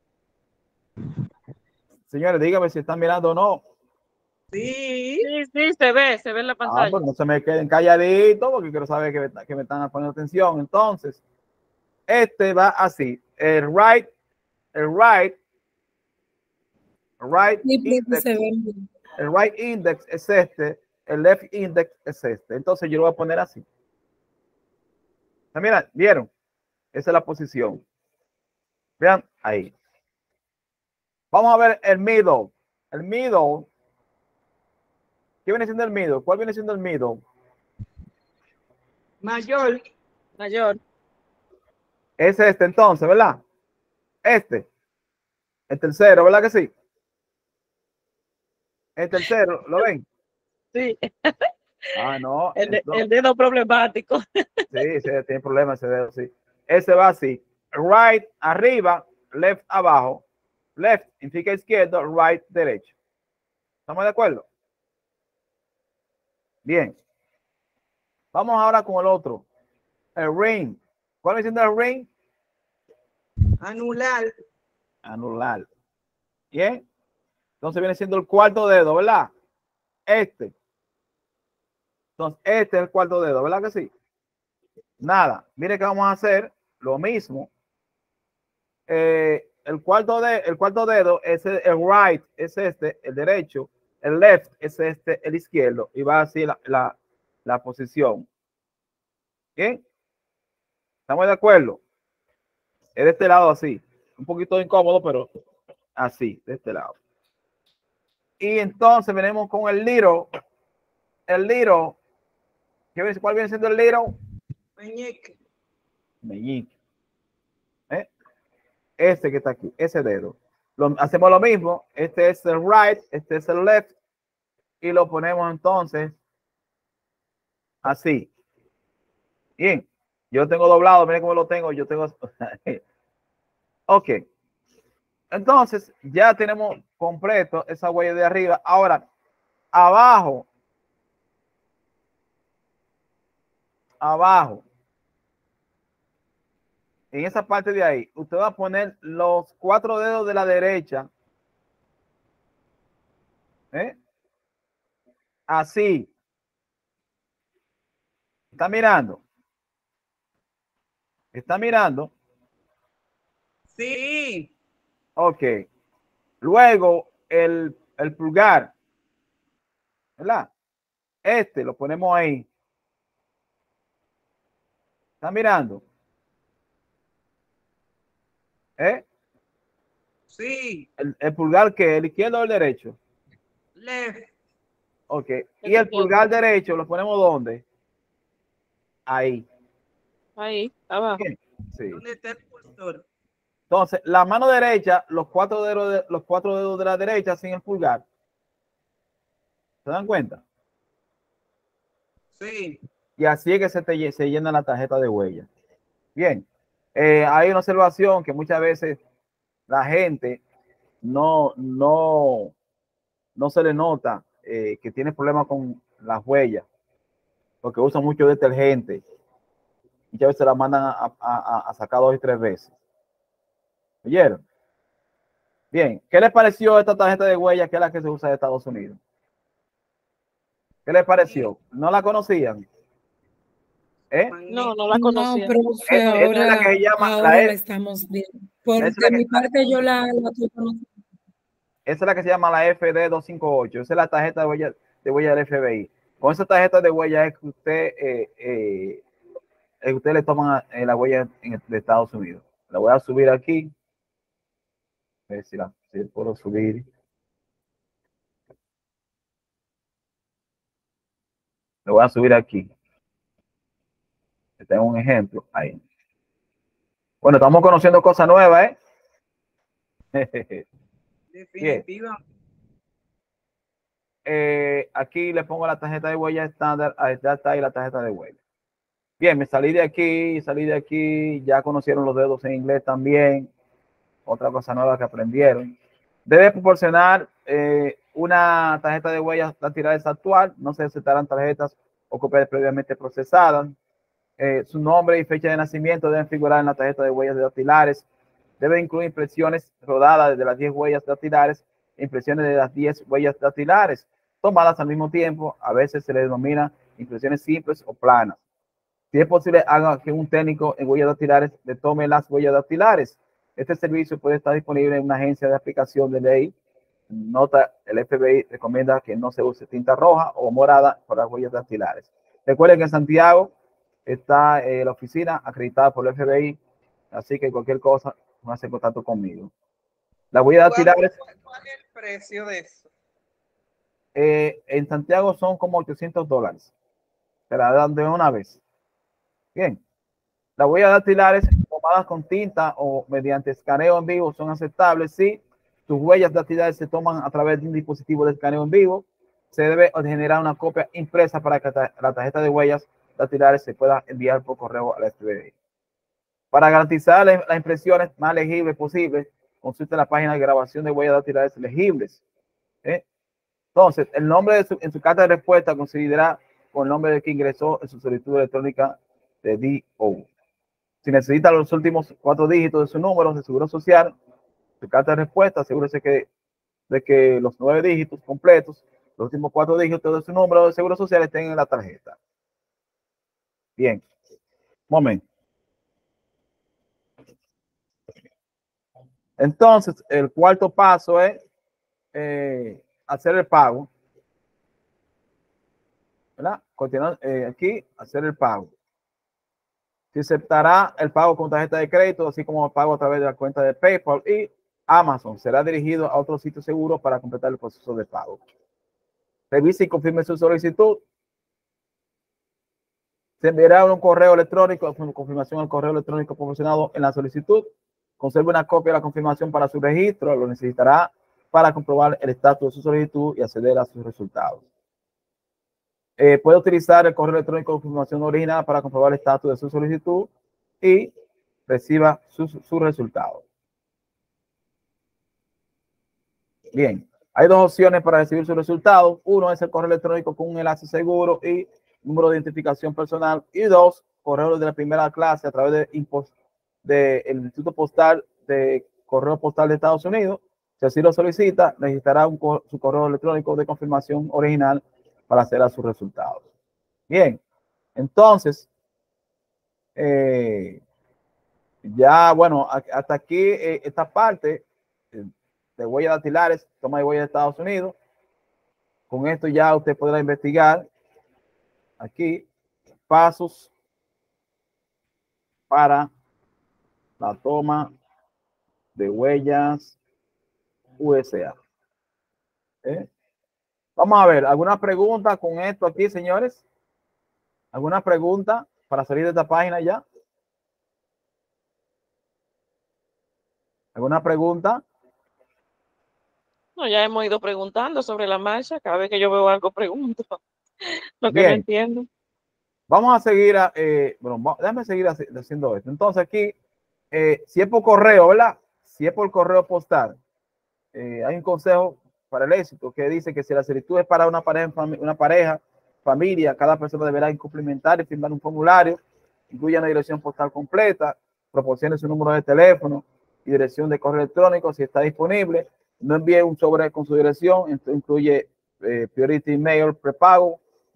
Señores, dígame si están mirando o no. Sí, se ve en la pantalla. Pues no se me queden calladitos porque quiero saber que me están poniendo atención. Entonces, va así. El right index. El right index es el left index es Entonces yo lo voy a poner así. Mira, ¿vieron? Esa es la posición. Vean ahí. Vamos a ver el middle. El middle. ¿Qué viene siendo el middle? ¿Cuál viene siendo el middle? Mayor. Es entonces, ¿verdad? El tercero, ¿verdad que sí? El tercero, ¿lo ven? Sí. No. El dedo problemático. Sí, tiene problemas ese dedo, sí. Ese va así. Right arriba, left abajo. Left significa izquierdo, right derecho. ¿Estamos de acuerdo? Bien. Vamos ahora con el otro. El ring. ¿Cuál es el ring? Anular. Bien. Entonces viene siendo el cuarto dedo, ¿verdad? Entonces, este es el cuarto dedo, ¿verdad que sí? Nada. Mire que vamos a hacer lo mismo. El cuarto dedo es el right, es el derecho. El left es el izquierdo. Y va así la posición. ¿Bien? ¿Estamos de acuerdo? Es de este lado así. Un poquito incómodo, pero así, de este lado. Y entonces venimos con el little. El little. ¿Cuál viene siendo el little? Meñique. Este que está aquí, ese dedo. Hacemos lo mismo. Este es el right, este es el left. Y lo ponemos entonces así. Bien. Yo lo tengo doblado. Miren cómo lo tengo. Yo tengo. Ok. Entonces, ya tenemos completo esa huella de arriba. Ahora, abajo. En esa parte de ahí, usted va a poner los 4 dedos de la derecha. Así. ¿Está mirando? ¿Está mirando? Sí. Ok. Luego, el pulgar. ¿Verdad? Lo ponemos ahí. ¿Está mirando? Sí. El pulgar, ¿qué? ¿El izquierdo o el derecho? Left. Ok. ¿Y el pulgar derecho lo ponemos dónde? Ahí. Ahí, abajo. Sí. ¿Dónde está el cursor? Entonces, la mano derecha, los 4 dedos de la derecha sin el pulgar. ¿Se dan cuenta? Sí. Y así es que se llena la tarjeta de huella. Bien. Hay una observación que muchas veces la gente no se le nota que tiene problemas con las huellas, porque usan mucho detergente. Muchas veces la mandan a sacar 2 y 3 veces. ¿Oyeron? Bien, ¿qué les pareció esta tarjeta de huella que es la que se usa en Estados Unidos? ¿Qué les pareció? ¿No la conocían? ¿Eh? No, no la No, conocía. profe, Esa es la que se llama ahora la la E, estamos viendo. esa es De mi parte, yo la estoy conociendo. esa es la que se llama la FD 258. Esa es la tarjeta de huella del FBI. Con esa tarjeta de huella es que usted le toman la huella de Estados Unidos. La voy a subir aquí. A ver si puedo subir. Lo voy a subir aquí. Tengo un ejemplo ahí. Bueno, estamos conociendo cosas nuevas, ¿eh? Bien. Definitiva. Aquí le pongo la tarjeta de huella estándar. Ahí está ahí la tarjeta de huella. Bien, me salí de aquí. Ya conocieron los dedos en inglés también. Otra cosa nueva que aprendieron. Debe proporcionar una tarjeta de huellas dactilares actual. No se aceptarán tarjetas o copias previamente procesadas. Su nombre y fecha de nacimiento deben figurar en la tarjeta de huellas dactilares. Debe incluir impresiones rodadas de las 10 huellas dactilares e impresiones de las 10 huellas dactilares tomadas al mismo tiempo. A veces se le denomina impresiones simples o planas. Si es posible, haga que un técnico en huellas dactilares le tome las huellas dactilares. Este servicio puede estar disponible en una agencia de aplicación de ley. Nota, el FBI recomienda que no se use tinta roja o morada para las huellas dactilares. Recuerden que en Santiago está la oficina acreditada por el FBI, así que cualquier cosa, no hace contacto conmigo. Las huellas dactilares. ¿Cuál es el precio de eso? En Santiago son como $800. Se la dan de una vez. Bien. Las huellas dactilares tomadas con tinta o mediante escaneo en vivo son aceptables si tus huellas dactilares se toman a través de un dispositivo de escaneo en vivo. Se debe generar una copia impresa para que la tarjeta de huellas dactilares se pueda enviar por correo al FBI. Para garantizar las impresiones más legibles posibles, consulte la página de grabación de huellas dactilares legibles. Entonces, el nombre en su carta de respuesta considera con el nombre de que ingresó en su solicitud electrónica de DO. Si necesita los últimos 4 dígitos de su número de seguro social, su carta de respuesta, asegúrese de que los 9 dígitos completos, los últimos 4 dígitos de su número de seguro social estén en la tarjeta. Bien. Momento. Entonces, el cuarto paso es hacer el pago. ¿Verdad? Continuar aquí, hacer el pago. Se aceptará el pago con tarjeta de crédito, así como el pago a través de la cuenta de PayPal y Amazon. Será dirigido a otro sitio seguro para completar el proceso de pago. Revise y confirme su solicitud. Se enviará un correo electrónico con confirmación al correo electrónico proporcionado en la solicitud. Conserve una copia de la confirmación para su registro. Lo necesitará para comprobar el estatus de su solicitud y acceder a sus resultados. Puede utilizar el correo electrónico de confirmación original para comprobar el estatus de su solicitud y reciba sus resultados. Bien, hay 2 opciones para recibir sus resultados. Uno es el correo electrónico con un enlace seguro y número de identificación personal. Y 2, correo de la primera clase a través del Instituto Postal de Correo Postal de Estados Unidos. Si así lo solicita, necesitará su correo electrónico de confirmación original para hacer a sus resultados. Bien, entonces, ya, bueno, hasta aquí esta parte de huellas dactilares, toma de huellas de Estados Unidos. Con esto ya usted podrá investigar aquí pasos para la toma de huellas USA. Vamos a ver, ¿alguna pregunta con esto aquí, señores? ¿Alguna pregunta para salir de esta página ya? ¿Alguna pregunta? No, ya hemos ido preguntando sobre la marcha. Cada vez que yo veo algo, pregunto lo que no Bien. entiendo. Vamos a seguir, bueno, déjame seguir haciendo esto. Entonces aquí, si es por correo, ¿verdad? Si es por correo postal, hay un consejo para el éxito que dice que si la solicitud es para una pareja, familia, cada persona deberá cumplimentar y firmar un formulario, incluye una dirección postal completa, proporcione su número de teléfono y dirección de correo electrónico si está disponible. No envíe un sobre con su dirección, esto incluye Priority Mail prepago,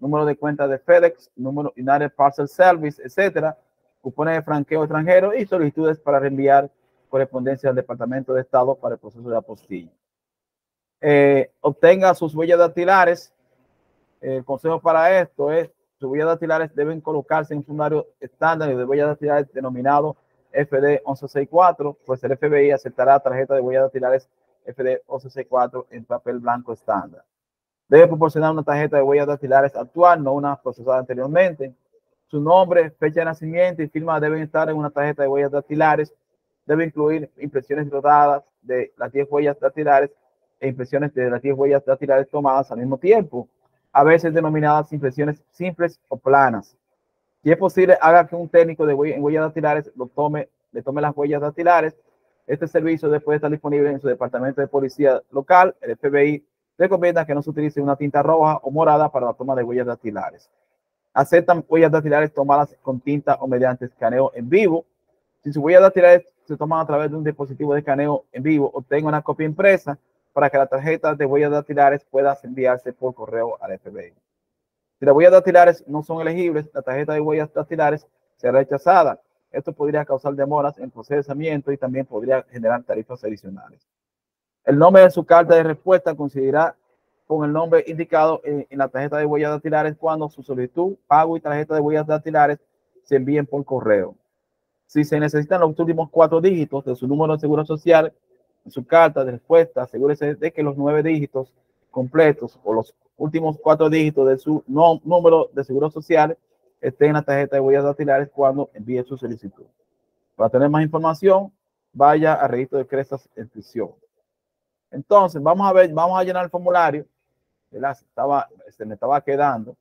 número de cuenta de FedEx, número United Parcel Service, etcétera, cupones de franqueo extranjero y solicitudes para reenviar correspondencia al Departamento de Estado para el proceso de apostilla. Obtenga sus huellas dactilares. El consejo para esto es: sus huellas dactilares deben colocarse en un formulario estándar de huellas dactilares denominado FD 1164, pues el FBI aceptará tarjeta de huellas dactilares FD 1164 en papel blanco estándar. Debe proporcionar una tarjeta de huellas dactilares actual, no una procesada anteriormente. Su nombre, fecha de nacimiento y firma deben estar en una tarjeta de huellas dactilares. Debe incluir impresiones rodadas de las 10 huellas dactilares e impresiones de las 10 huellas dactilares tomadas al mismo tiempo, a veces denominadas impresiones simples o planas. Si es posible, haga que un técnico de huellas dactilares le tome las huellas dactilares. Este servicio puede estar disponible en su departamento de policía local. El FBI recomienda que no se utilice una tinta roja o morada para la toma de huellas dactilares. Aceptan huellas dactilares tomadas con tinta o mediante escaneo en vivo. Si sus huellas dactilares se toman a través de un dispositivo de escaneo en vivo, obtenga una copia impresa para que la tarjeta de huellas dactilares pueda enviarse por correo al FBI. Si las huellas dactilares no son elegibles, la tarjeta de huellas dactilares será rechazada. Esto podría causar demoras en procesamiento y también podría generar tarifas adicionales. El nombre de su carta de respuesta coincidirá con el nombre indicado en la tarjeta de huellas dactilares cuando su solicitud, pago y tarjeta de huellas dactilares se envíen por correo. Si se necesitan los últimos 4 dígitos de su número de seguro social en su carta de respuesta, asegúrese de que los 9 dígitos completos o los últimos 4 dígitos de su número de seguro social estén en la tarjeta de huellas dactilares cuando envíe su solicitud. Para tener más información, vaya al registro de Crestas en prisión. Entonces, vamos a llenar el formulario. Se me estaba quedando.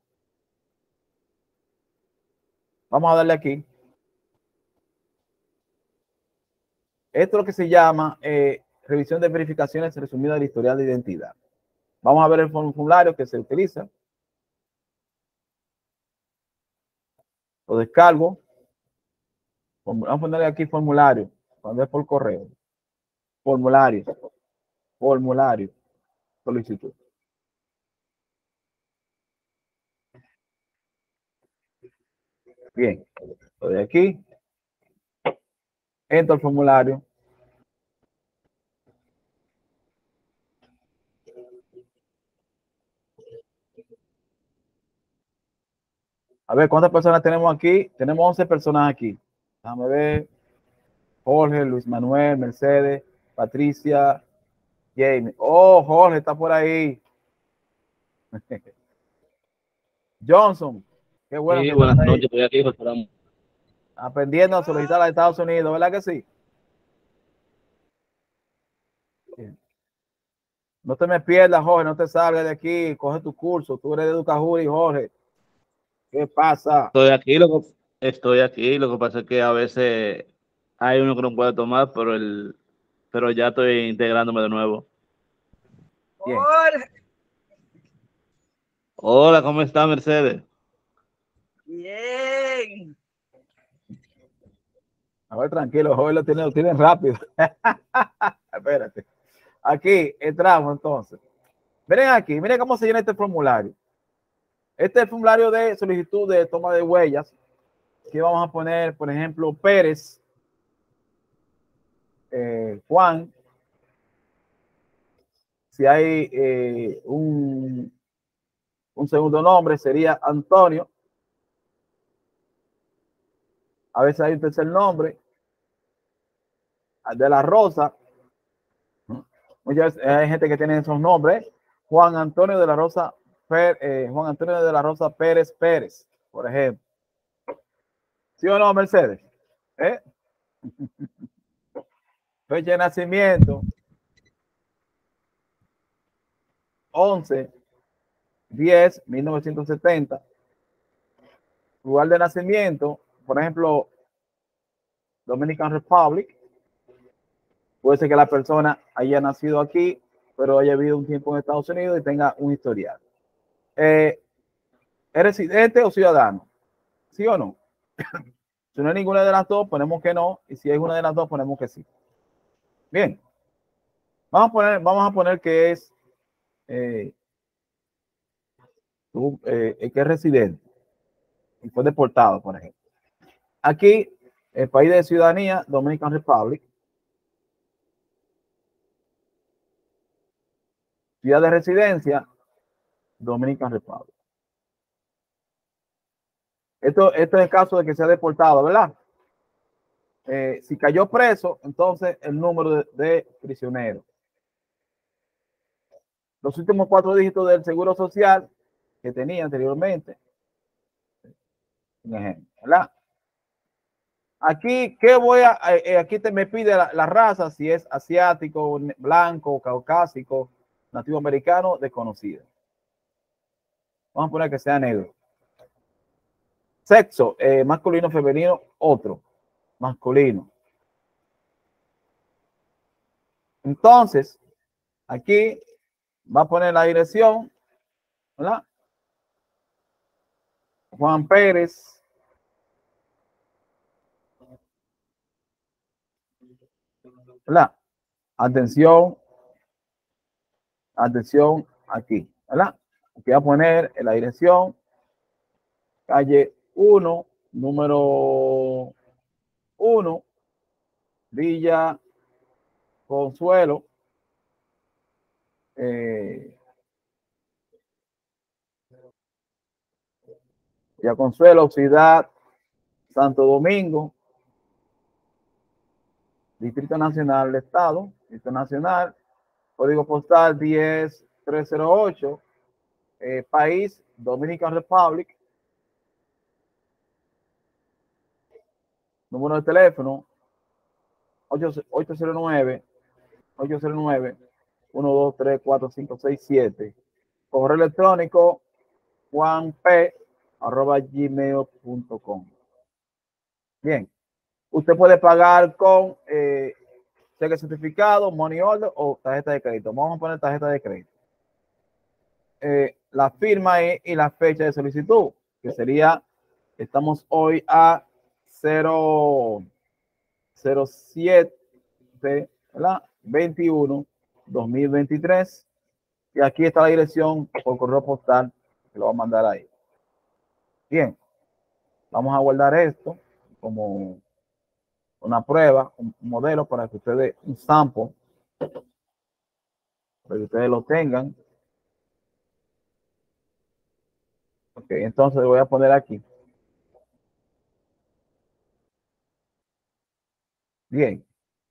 Vamos a darle aquí. Esto es lo que se llama revisión de verificaciones resumidas del historial de identidad. Vamos a ver el formulario que se utiliza. Lo descargo. Vamos a ponerle aquí formulario, cuando es por correo. Formulario. Solicitud. Bien. Estoy aquí. Entro al formulario. A ver, ¿cuántas personas tenemos aquí? Tenemos 11 personas aquí. Déjame ver. Jorge, Luis Manuel, Mercedes, Patricia, Jamie. Oh, Jorge está por ahí. Johnson. Qué bueno. Sí, buenas noches. Estoy aquí, José. Aprendiendo a solicitar a Estados Unidos, ¿verdad que sí? No te me pierdas, Jorge, no te salgas de aquí, coge tu curso, tú eres de Educajuri, Jorge. ¿Qué pasa? Estoy aquí, lo que pasa es que a veces hay uno que no puede tomar, pero ya estoy integrándome de nuevo. Bien. Hola, ¿cómo está, Mercedes? Bien. A ver, tranquilo, Jorge, lo tienen rápido. Espérate. Aquí entramos entonces. Miren aquí, miren cómo se llena este formulario. Este es el formulario de solicitud de toma de huellas. Aquí vamos a poner, por ejemplo, Pérez, Juan. Si hay un segundo nombre, sería Antonio. A veces hay un tercer nombre. De la Rosa. Muchas veces hay gente que tiene esos nombres. Juan Antonio de la Rosa Pérez Pérez, por ejemplo. ¿Sí o no, Mercedes? Fecha de nacimiento 11/10/1970. Lugar de nacimiento, por ejemplo, Dominican Republic. Puede ser que la persona haya nacido aquí, pero haya vivido un tiempo en Estados Unidos y tenga un historial. ¿Es residente o ciudadano? ¿Sí o no? Si no es ninguna de las dos, ponemos que no. Y si es una de las dos, ponemos que sí. Bien. Vamos a poner que es el que es residente y fue deportado, por ejemplo. Aquí, el país de ciudadanía, Dominican Republic. Ciudad de residencia, Dominican Republic. Esto es el caso de que sea deportado, ¿verdad? Si cayó preso, entonces el número de prisionero. Los últimos 4 dígitos del seguro social que tenía anteriormente. Un ejemplo, ¿verdad? Aquí, ¿qué voy a? Aquí me pide la raza, si es asiático, blanco, caucásico, nativo americano, desconocido. Vamos a poner que sea negro. Sexo, masculino, femenino, otro, masculino. Entonces, aquí va a poner la dirección, ¿verdad? Juan Pérez. ¿Verdad? Atención aquí, ¿verdad? Aquí va a poner la dirección, calle 1, número 1, Villa Consuelo, Villa Consuelo, Ciudad Santo Domingo, Distrito Nacional del Estado, Distrito Nacional, código postal 10308, país Dominican Republic, número de teléfono 809-123-4567, correo electrónico juanp@gmail.com. Bien, usted puede pagar con cheque certificado, money order o tarjeta de crédito. Vamos a poner tarjeta de crédito. La firma y la fecha de solicitud, que sería, estamos hoy a 007, ¿verdad? 21/2023. Y aquí está la dirección por correo postal que lo va a mandar ahí. Bien, vamos a guardar esto como una prueba, un modelo para que ustedes, un sample, para que ustedes lo tengan. Ok, entonces lo voy a poner aquí. Bien.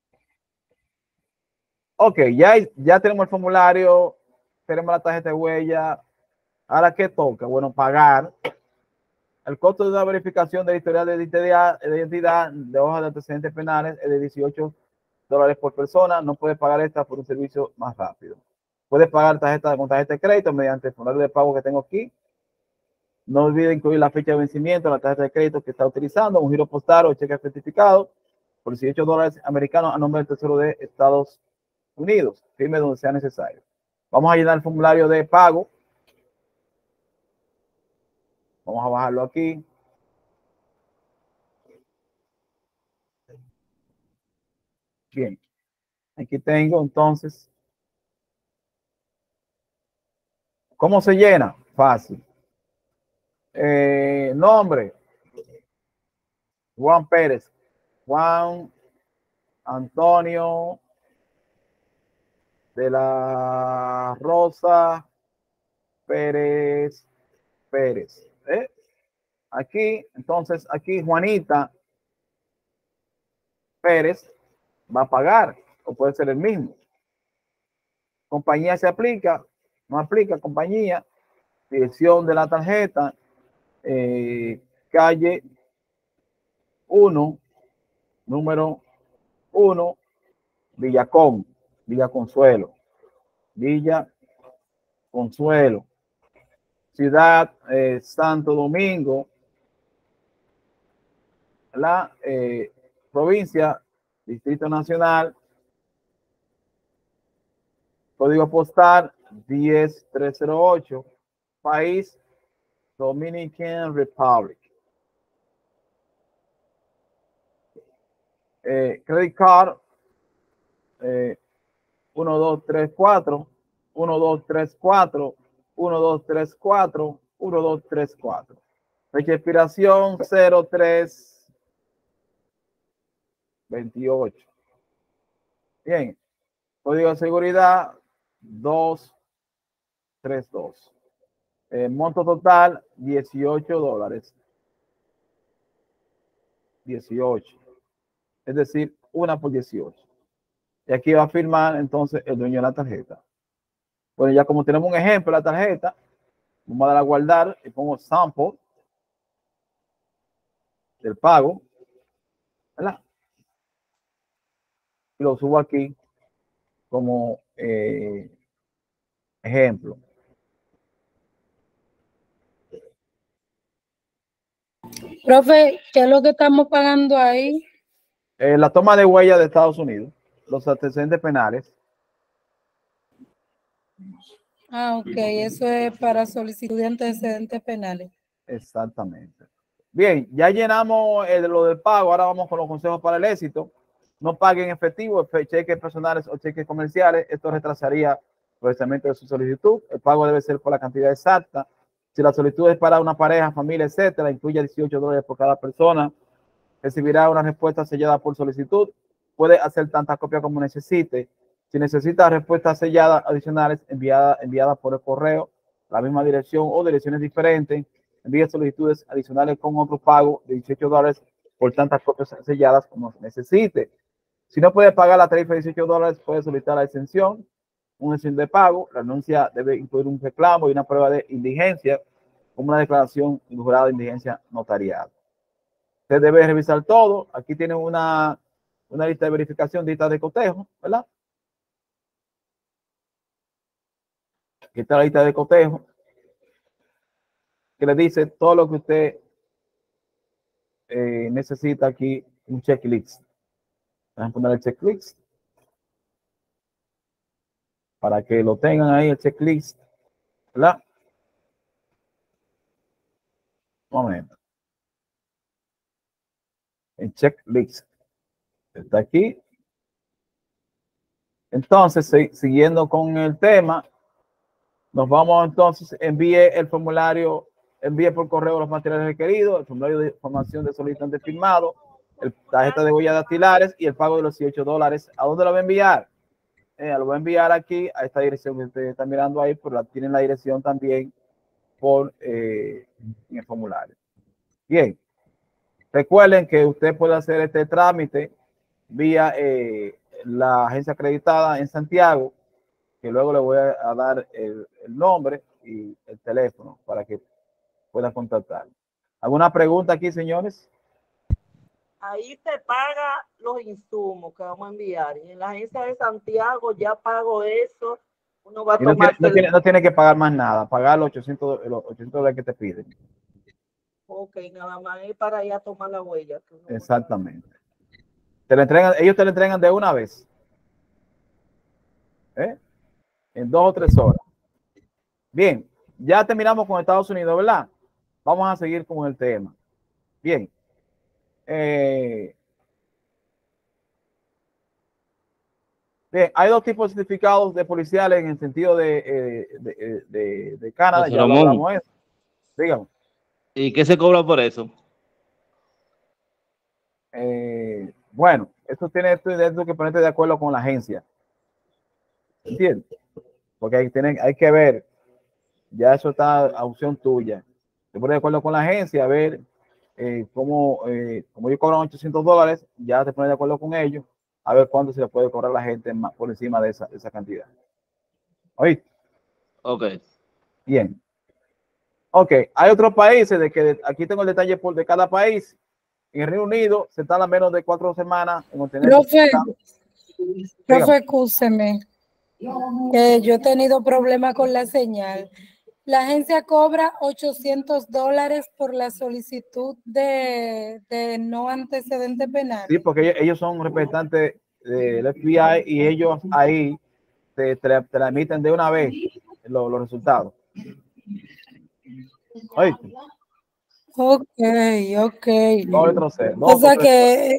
Ok, ya tenemos el formulario, tenemos la tarjeta de huella. Ahora, ¿qué toca? Bueno, pagar. El costo de la verificación de historial de identidad de hojas de antecedentes penales es de $18 por persona. No puede pagar esta por un servicio más rápido. Puede pagar con tarjeta de crédito mediante el formulario de pago que tengo aquí. No olvide incluir la fecha de vencimiento en la tarjeta de crédito que está utilizando, un giro postal o cheque certificado por $18 americanos a nombre del Tesoro de Estados Unidos. Firme donde sea necesario. Vamos a llenar el formulario de pago. Vamos a bajarlo aquí. Bien. Aquí tengo entonces. ¿Cómo se llena? Fácil. Nombre. Juan Pérez. Juan Antonio de la Rosa Pérez. Aquí, entonces, aquí Juanita Pérez va a pagar, o puede ser el mismo. Compañía se aplica, no aplica compañía, dirección de la tarjeta, calle 1, número 1, Villa Consuelo, Ciudad Santo Domingo, la provincia, Distrito Nacional, código postal 10308, país Dominican Republic. Credit card 1234 1234 1234 1, 2, 3, 4. Fecha de expiración 03/28. Bien. Código de seguridad 232. Monto total $18. 18. Es decir, 1 por 18. Y aquí va a firmar entonces el dueño de la tarjeta. Bueno, ya como tenemos un ejemplo de la tarjeta, vamos a dar a guardar y pongo sample del pago, ¿verdad? Y lo subo aquí como ejemplo. Profe, ¿qué es lo que estamos pagando ahí? La toma de huella de Estados Unidos, los antecedentes penales. Ah, ok, eso es para solicitud de antecedentes penales. Exactamente. Bien, ya llenamos lo del pago. Ahora vamos con los consejos para el éxito. No paguen en efectivo, cheques personales o cheques comerciales. Esto retrasaría el procesamiento de su solicitud. El pago debe ser por la cantidad exacta. Si la solicitud es para una pareja, familia, etcétera, incluye $18 por cada persona. Recibirá una respuesta sellada por solicitud. Puede hacer tantas copias como necesite. Si necesita respuestas selladas adicionales, enviadas por el correo, la misma dirección o direcciones diferentes, envíe solicitudes adicionales con otro pago de $18 por tantas copias selladas como necesite. Si no puede pagar la tarifa de $18, puede solicitar la exención, una exención de pago. La denuncia debe incluir un reclamo y una prueba de indigencia, como una declaración jurada de indigencia notarial. Usted debe revisar todo. Aquí tiene una lista de verificación, lista de cotejo, ¿verdad? Aquí está la lista de cotejo, que le dice todo lo que usted necesita aquí, un checklist. Vamos a poner el checklist para que lo tengan ahí, el checklist, ¿verdad? Un momento. El checklist está aquí. Entonces, siguiendo con el tema, nos vamos entonces, envíe el formulario, envíe por correo los materiales requeridos, el formulario de información de solicitante firmado, el tarjeta de huellas dactilares y el pago de los $18. ¿A dónde lo va a enviar? Lo voy a enviar aquí a esta dirección que usted está mirando ahí, pero tienen la dirección también por en el formulario. Bien, recuerden que usted puede hacer este trámite vía la agencia acreditada en Santiago, que luego le voy a dar el nombre y el teléfono para que pueda contactar. ¿Alguna pregunta aquí, señores? Ahí te paga los insumos que vamos a enviar. Y en la agencia de Santiago ya pago eso. Uno va a tomar. No tiene que pagar más nada, pagar los $800 que te piden. Ok, nada más es para ir a tomar la huella. Exactamente. Ellos te lo entregan de una vez. En 2 o 3 horas. Bien, ya terminamos con Estados Unidos, ¿verdad? Vamos a seguir con el tema. Bien. Bien, hay 2 tipos de certificados de policiales en el sentido de Canadá. Ya lo hablamos eso. Dígame. ¿Y qué se cobra por eso? Bueno, esto tiene que ponerte de acuerdo con la agencia. ¿Entiendes? Porque hay que ver. Ya eso está a opción tuya. Te pones de acuerdo con la agencia a ver como ellos cobran $800, ya te pones de acuerdo con ellos a ver cuánto se le puede cobrar a la gente más por encima de esa cantidad. ¿Oíste? Ok. Bien. Ok, hay otros países aquí tengo el detalle de cada país. En el Reino Unido se tarda menos de 4 semanas en obtener. Profe, escúcheme, que yo he tenido problemas con la señal. La agencia cobra $800 por la solicitud de no antecedente penal. Sí, porque ellos son representantes del FBI y ellos ahí te la emiten de una vez los resultados. ¿Oíste? Ok. O sea que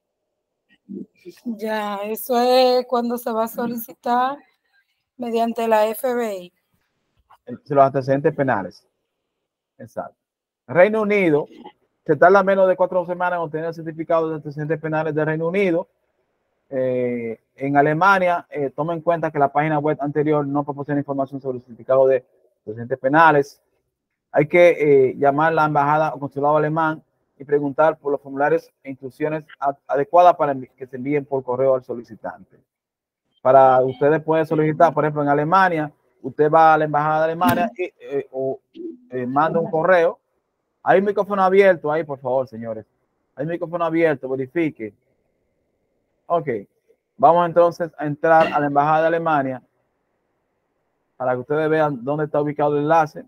ya, eso es cuando se va a solicitar mediante la FBI. Los antecedentes penales. Exacto. Reino Unido, se tarda menos de 4 semanas en obtener el certificado de antecedentes penales del Reino Unido. En Alemania, toma en cuenta que la página web anterior no proporciona información sobre el certificado de antecedentes penales. Hay que llamar a la embajada o consulado alemán y preguntar por los formularios e instrucciones adecuadas para que se envíen por correo al solicitante. Para ustedes pueden solicitar, por ejemplo, en Alemania, usted va a la embajada de Alemania y manda un correo. Hay un micrófono abierto ahí, por favor, señores. Hay un micrófono abierto, verifique. Ok. Vamos entonces a entrar a la embajada de Alemania para que ustedes vean dónde está ubicado el enlace.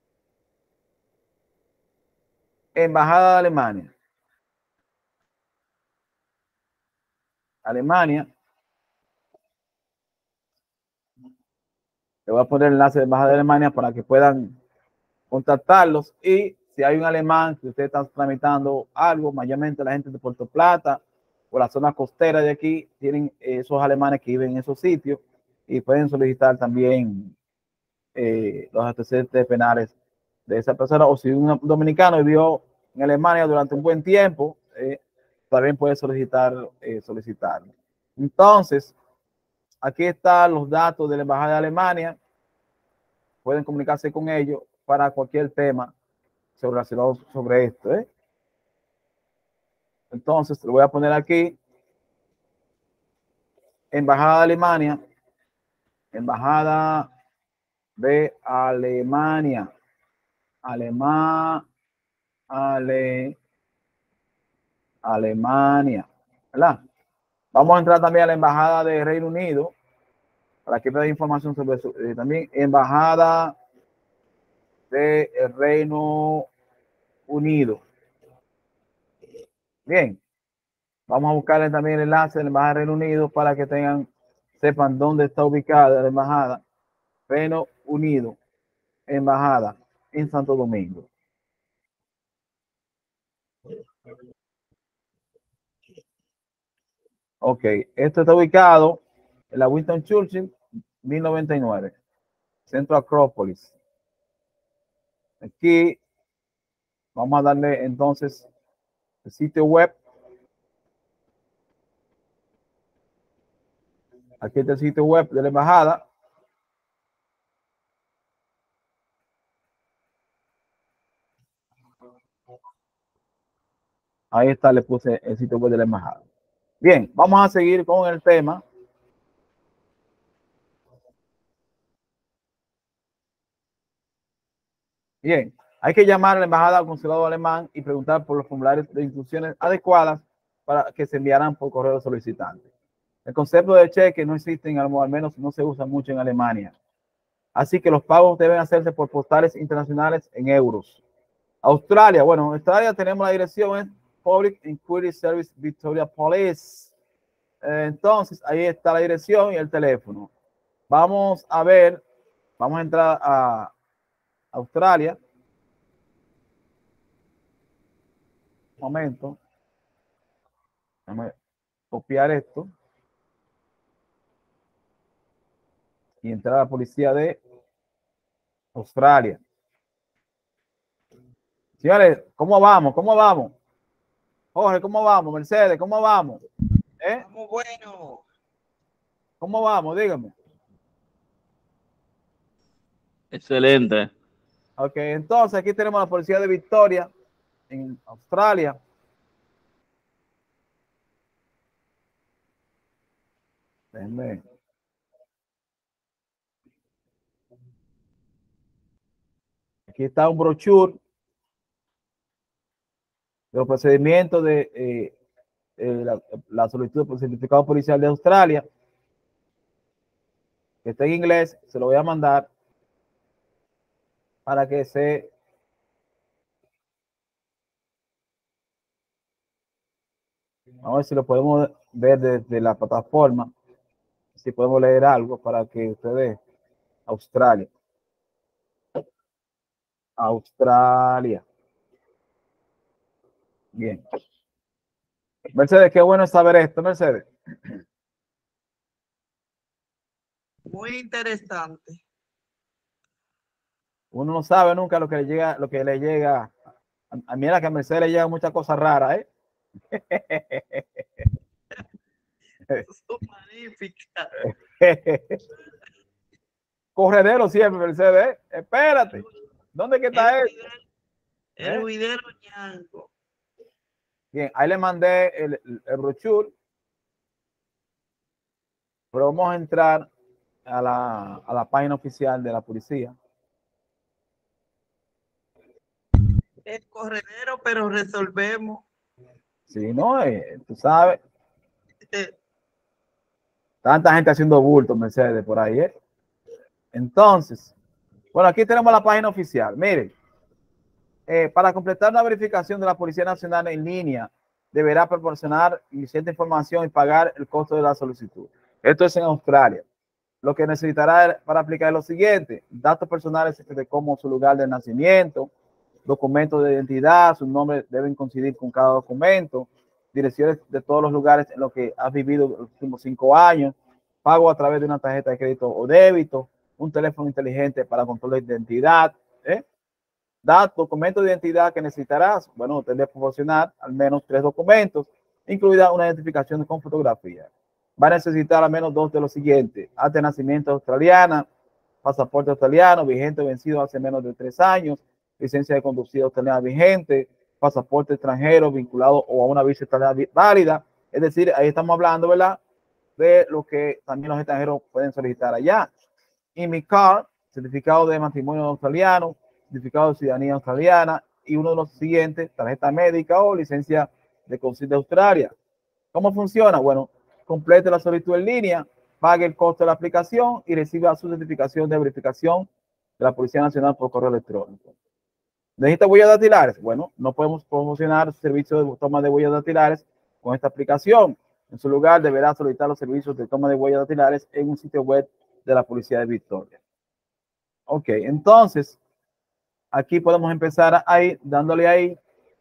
Embajada de Alemania. Alemania. Le voy a poner el enlace de Embajada de Alemania para que puedan contactarlos. Y si hay un alemán que usted está tramitando algo, mayormente la gente de Puerto Plata o la zona costera de aquí, tienen esos alemanes que viven en esos sitios y pueden solicitar también los antecedentes penales de esa persona. O si un dominicano vivió en Alemania durante un buen tiempo, también puede solicitarlo. Entonces, aquí están los datos de la Embajada de Alemania. Pueden comunicarse con ellos para cualquier tema relacionado sobre esto. Entonces, lo voy a poner aquí. Embajada de Alemania. Embajada de Alemania. Alemania. ¿Verdad? Vamos a entrar también a la Embajada de Reino Unido para que me dé información sobre eso. También Embajada de Reino Unido. Bien. Vamos a buscarle también el enlace de la Embajada de Reino Unido para que sepan dónde está ubicada la Embajada Reino Unido. Embajada en Santo Domingo. Ok, esto está ubicado en la Winston Churchill, 1099, Centro Acrópolis. Aquí vamos a darle entonces el sitio web. Aquí está el sitio web de la embajada. Ahí está, le puse el sitio web de la embajada. Bien, vamos a seguir con el tema. Bien, hay que llamar a la embajada al consulado alemán y preguntar por los formularios de instrucciones adecuadas para que se enviaran por correo al solicitante. El concepto de cheque no existe, al menos no se usa mucho en Alemania. Así que los pagos deben hacerse por postales internacionales en euros. Australia, bueno, en Australia tenemos la dirección en Public Inquiry Service Victoria Police. Entonces, ahí está la dirección y el teléfono. Vamos a ver, vamos a entrar a Australia. Un momento. Déjame copiar esto. Y entrar a la policía de Australia. Señores, ¿cómo vamos? ¿Cómo vamos? Jorge, ¿cómo vamos? Mercedes, ¿cómo vamos? Muy bueno. ¿Cómo vamos? Dígame. Excelente. Ok, entonces aquí tenemos la policía de Victoria en Australia. Déjenme. Aquí está un brochure de los procedimientos de la solicitud por certificado policial de Australia, que está en inglés. Se lo voy a mandar para que vamos a ver si lo podemos ver desde la plataforma, si podemos leer algo para que ustedes. Australia. Bien. Mercedes, qué bueno saber esto, Mercedes. Muy interesante. Uno no sabe nunca lo que le llega, mira que a Mercedes le llegan muchas cosas raras, Magnífica. Corredero siempre, Mercedes, espérate. ¿Dónde que está él? El juidero ñango. Bien, ahí le mandé el brochure. Pero vamos a entrar a la página oficial de la policía. El corredero, pero resolvemos. Sí, no, tú sabes. Tanta gente haciendo bulto, Mercedes, por ahí, Entonces, bueno, aquí tenemos la página oficial. Miren, para completar una verificación de la Policía Nacional en línea, deberá proporcionar cierta información y pagar el costo de la solicitud. Esto es en Australia. Lo que necesitará para aplicar es lo siguiente: datos personales como su lugar de nacimiento, documentos de identidad, sus nombres deben coincidir con cada documento, direcciones de todos los lugares en los que has vivido los últimos 5 años, pago a través de una tarjeta de crédito o débito, un teléfono inteligente para control de identidad, documentos de identidad que necesitarás. Bueno, usted debe proporcionar al menos 3 documentos, incluida una identificación con fotografía. Va a necesitar al menos 2 de los siguientes: acta de nacimiento australiana, pasaporte australiano vigente o vencido hace menos de 3 años, licencia de conducir australiana vigente, pasaporte extranjero vinculado o a una visa australiana válida. Es decir, ahí estamos hablando, ¿verdad?, de lo que también los extranjeros pueden solicitar allá. IMICAR, certificado de matrimonio australiano, certificado de ciudadanía australiana y uno de los siguientes: tarjeta médica o licencia de conducir de Australia. ¿Cómo funciona? Bueno, complete la solicitud en línea, pague el costo de la aplicación y reciba su certificación de verificación de la Policía Nacional por correo electrónico. ¿Necesita huellas dactilares? Bueno, no podemos promocionar servicios de toma de huellas dactilares con esta aplicación. En su lugar, deberá solicitar los servicios de toma de huellas dactilares en un sitio web de la Policía de Victoria. Ok, entonces, aquí podemos empezar ahí, dándole ahí.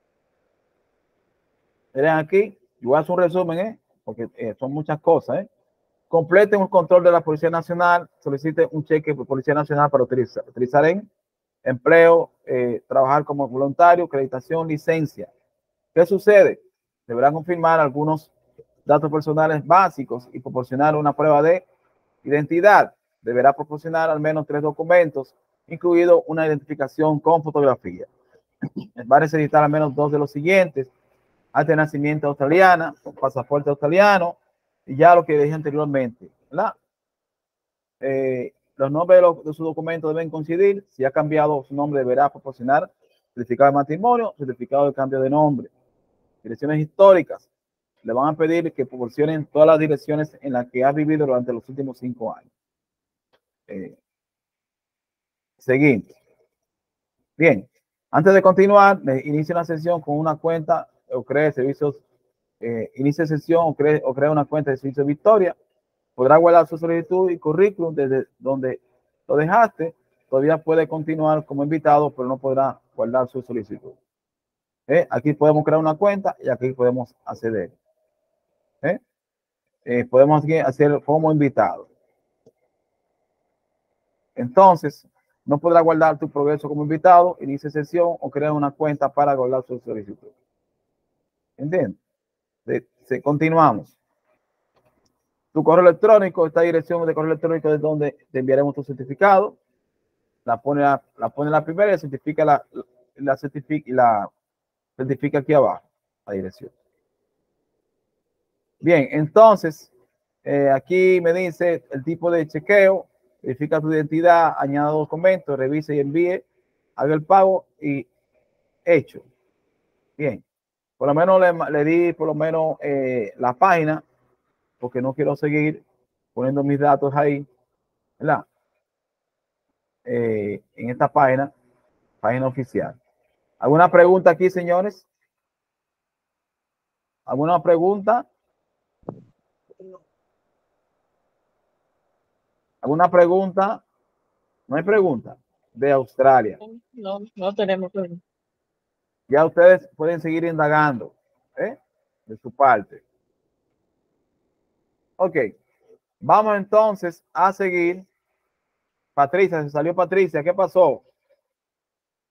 Miren aquí, yo voy a hacer un resumen, porque son muchas cosas, Completen un control de la Policía Nacional, solicite un cheque por Policía Nacional para utilizar en empleo, trabajar como voluntario, acreditación, licencia. ¿Qué sucede? Deberán confirmar algunos datos personales básicos y proporcionar una prueba de identidad. Deberá proporcionar al menos 3 documentos, incluido una identificación con fotografía. Va a necesitar al menos 2 de los siguientes: acta de nacimiento australiana, pasaporte australiano, y ya lo que dije anteriormente, ¿verdad? Los nombres de sus documentos deben coincidir. Si ha cambiado su nombre, deberá proporcionar certificado de matrimonio, certificado de cambio de nombre. Direcciones históricas. Le van a pedir que proporcionen todas las direcciones en las que ha vivido durante los últimos 5 años. Seguimos. Bien, antes de continuar, inicie una sesión con una cuenta o cree servicios. Inicie sesión o crea una cuenta de servicio Victoria. Podrá guardar su solicitud y currículum desde donde lo dejaste. Todavía puede continuar como invitado, pero no podrá guardar su solicitud. Aquí podemos crear una cuenta y aquí podemos acceder. Podemos hacer como invitado. Entonces, no podrá guardar tu progreso como invitado, inicie sesión o crea una cuenta para guardar su solicitud. ¿Entiendes? Continuamos. Tu correo electrónico, esta dirección de correo electrónico es donde te enviaremos tu certificado. La pone la primera y certifica certifica aquí abajo la dirección. Bien, entonces aquí me dice el tipo de chequeo: verifica tu identidad, añada documentos, revise y envíe, haga el pago y hecho. Bien, por lo menos le di por lo menos la página, porque no quiero seguir poniendo mis datos ahí, ¿verdad? En esta página oficial. ¿Alguna pregunta aquí, señores? ¿Alguna pregunta? ¿Alguna pregunta? No hay pregunta de Australia. No tenemos pregunta. Ya ustedes pueden seguir indagando de su parte. Ok, vamos entonces a seguir. Patricia, se salió Patricia, ¿qué pasó?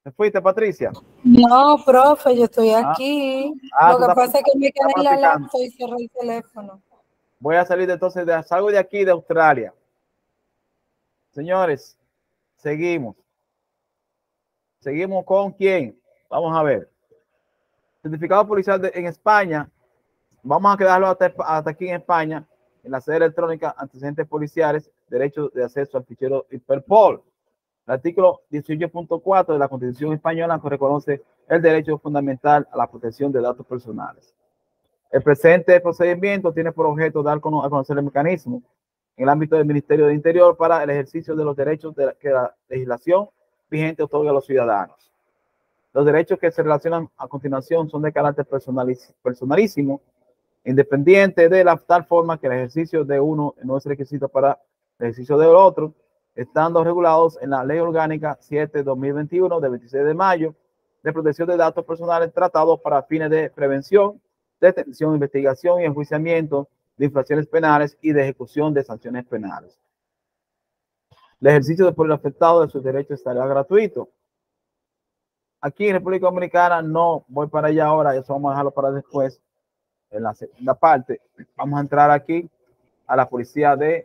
¿Te fuiste, Patricia? No, profe, yo estoy aquí. Lo tú que estás- pasa es que me quedé en la practicando. laptop y cerré el teléfono. Voy a salir entonces, salgo de aquí, de Australia. Señores, seguimos. ¿Seguimos con quién? Vamos a ver. Certificado policial en España. Vamos a quedarlo hasta aquí en España, en la sede electrónica, antecedentes policiales, derechos de acceso al fichero Interpol. El artículo 18.4 de la Constitución española reconoce el derecho fundamental a la protección de datos personales. El presente procedimiento tiene por objeto dar a conocer el mecanismo en el ámbito del Ministerio del Interior para el ejercicio de los derechos que la legislación vigente otorga a los ciudadanos. Los derechos que se relacionan a continuación son de carácter personalísimo, independiente de la tal forma que el ejercicio de uno no es requisito para el ejercicio del otro, estando regulados en la Ley Orgánica 7/2021 de 26 de mayo de protección de datos personales tratados para fines de prevención, detención, investigación y enjuiciamiento de infracciones penales y de ejecución de sanciones penales. El ejercicio por el afectado de sus derechos estará gratuito. Aquí en República Dominicana no voy para allá ahora, eso vamos a dejarlo para después. En la segunda parte vamos a entrar aquí a la policía de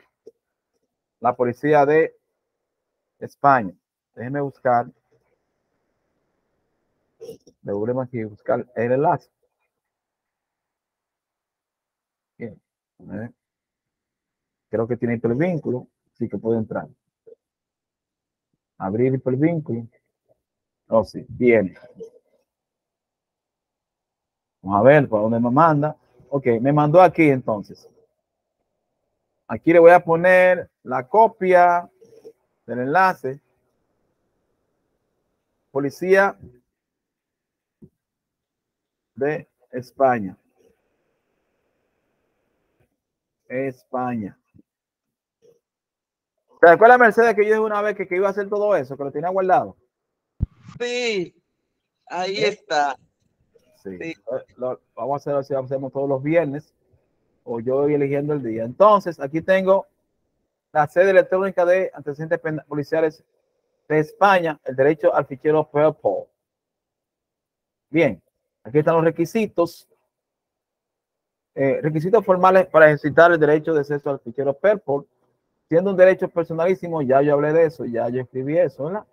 España. Déjenme buscar. Devolvemos aquí buscar el enlace. Bien. Creo que tiene hipervínculo, así que puede entrar. Abrir hipervínculo. Oh, sí, bien. Vamos a ver por dónde me manda. Ok, me mandó aquí entonces. Aquí le voy a poner la copia del enlace. Policía de España. España. ¿Te acuerdas, Mercedes, que yo dije una vez que iba a hacer todo eso, que lo tenía guardado? Sí, ahí está. Sí. Sí. Vamos a hacer así, lo hacemos todos los viernes, o yo voy eligiendo el día. Entonces, aquí tengo la sede electrónica de antecedentes policiales de España, el derecho al fichero Interpol. Bien, aquí están los requisitos. Requisitos formales para ejercitar el derecho de acceso al fichero Interpol, siendo un derecho personalísimo. Ya yo hablé de eso, ya yo escribí eso, ¿verdad?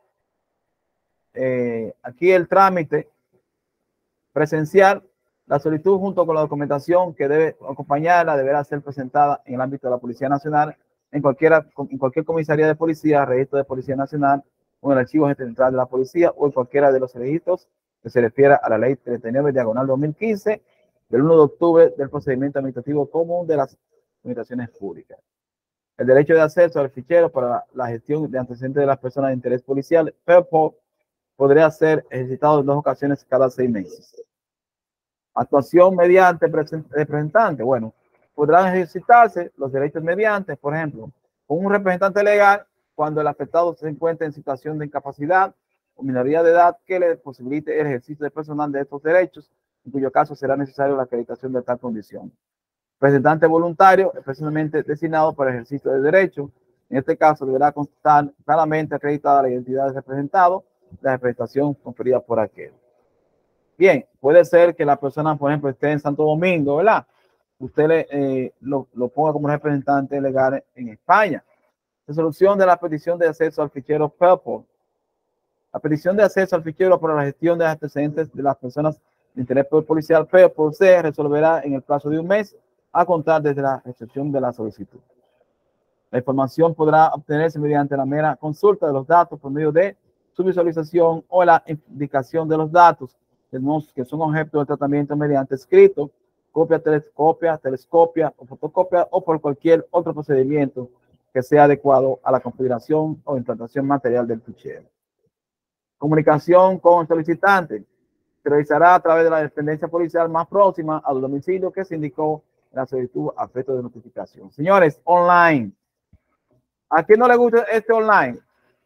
Aquí el trámite presencial, la solicitud junto con la documentación que debe acompañarla deberá ser presentada en el ámbito de la Policía Nacional, en cualquier comisaría de policía, registro de Policía Nacional, o en el archivo central de la policía, o en cualquiera de los registros que se refiera a la ley 39/2015 del 1 de octubre del procedimiento administrativo común de las administraciones públicas. El derecho de acceso al fichero para la gestión de antecedentes de las personas de interés policial, Interpol, podría ser ejercitado en 2 ocasiones cada 6 meses. Actuación mediante representante. Bueno, podrán ejercitarse los derechos mediante, por ejemplo, con un representante legal cuando el afectado se encuentre en situación de incapacidad o minoría de edad que le posibilite el ejercicio de personal de estos derechos, en cuyo caso será necesario la acreditación de tal condición. Representante voluntario, especialmente designado para el ejercicio de derecho. En este caso deberá constar claramente acreditada la identidad del representado, la representación conferida por aquel. Bien, puede ser que la persona, por ejemplo, esté en Santo Domingo, ¿verdad? Usted lo ponga como representante legal en España. Resolución de la petición de acceso al fichero Interpol. La petición de acceso al fichero para la gestión de antecedentes de las personas de interés policial Interpol se resolverá en el plazo de 1 mes a contar desde la recepción de la solicitud. La información podrá obtenerse mediante la mera consulta de los datos por medio de su visualización o la indicación de los datos que son objeto de tratamiento mediante escrito, copia, telescopia o fotocopia o por cualquier otro procedimiento que sea adecuado a la configuración o implantación material del fichero. Comunicación con el solicitante. Se realizará a través de la dependencia policial más próxima al domicilio que se indicó en la solicitud a efecto de notificación. Señores, online. ¿A quién no le gusta este online?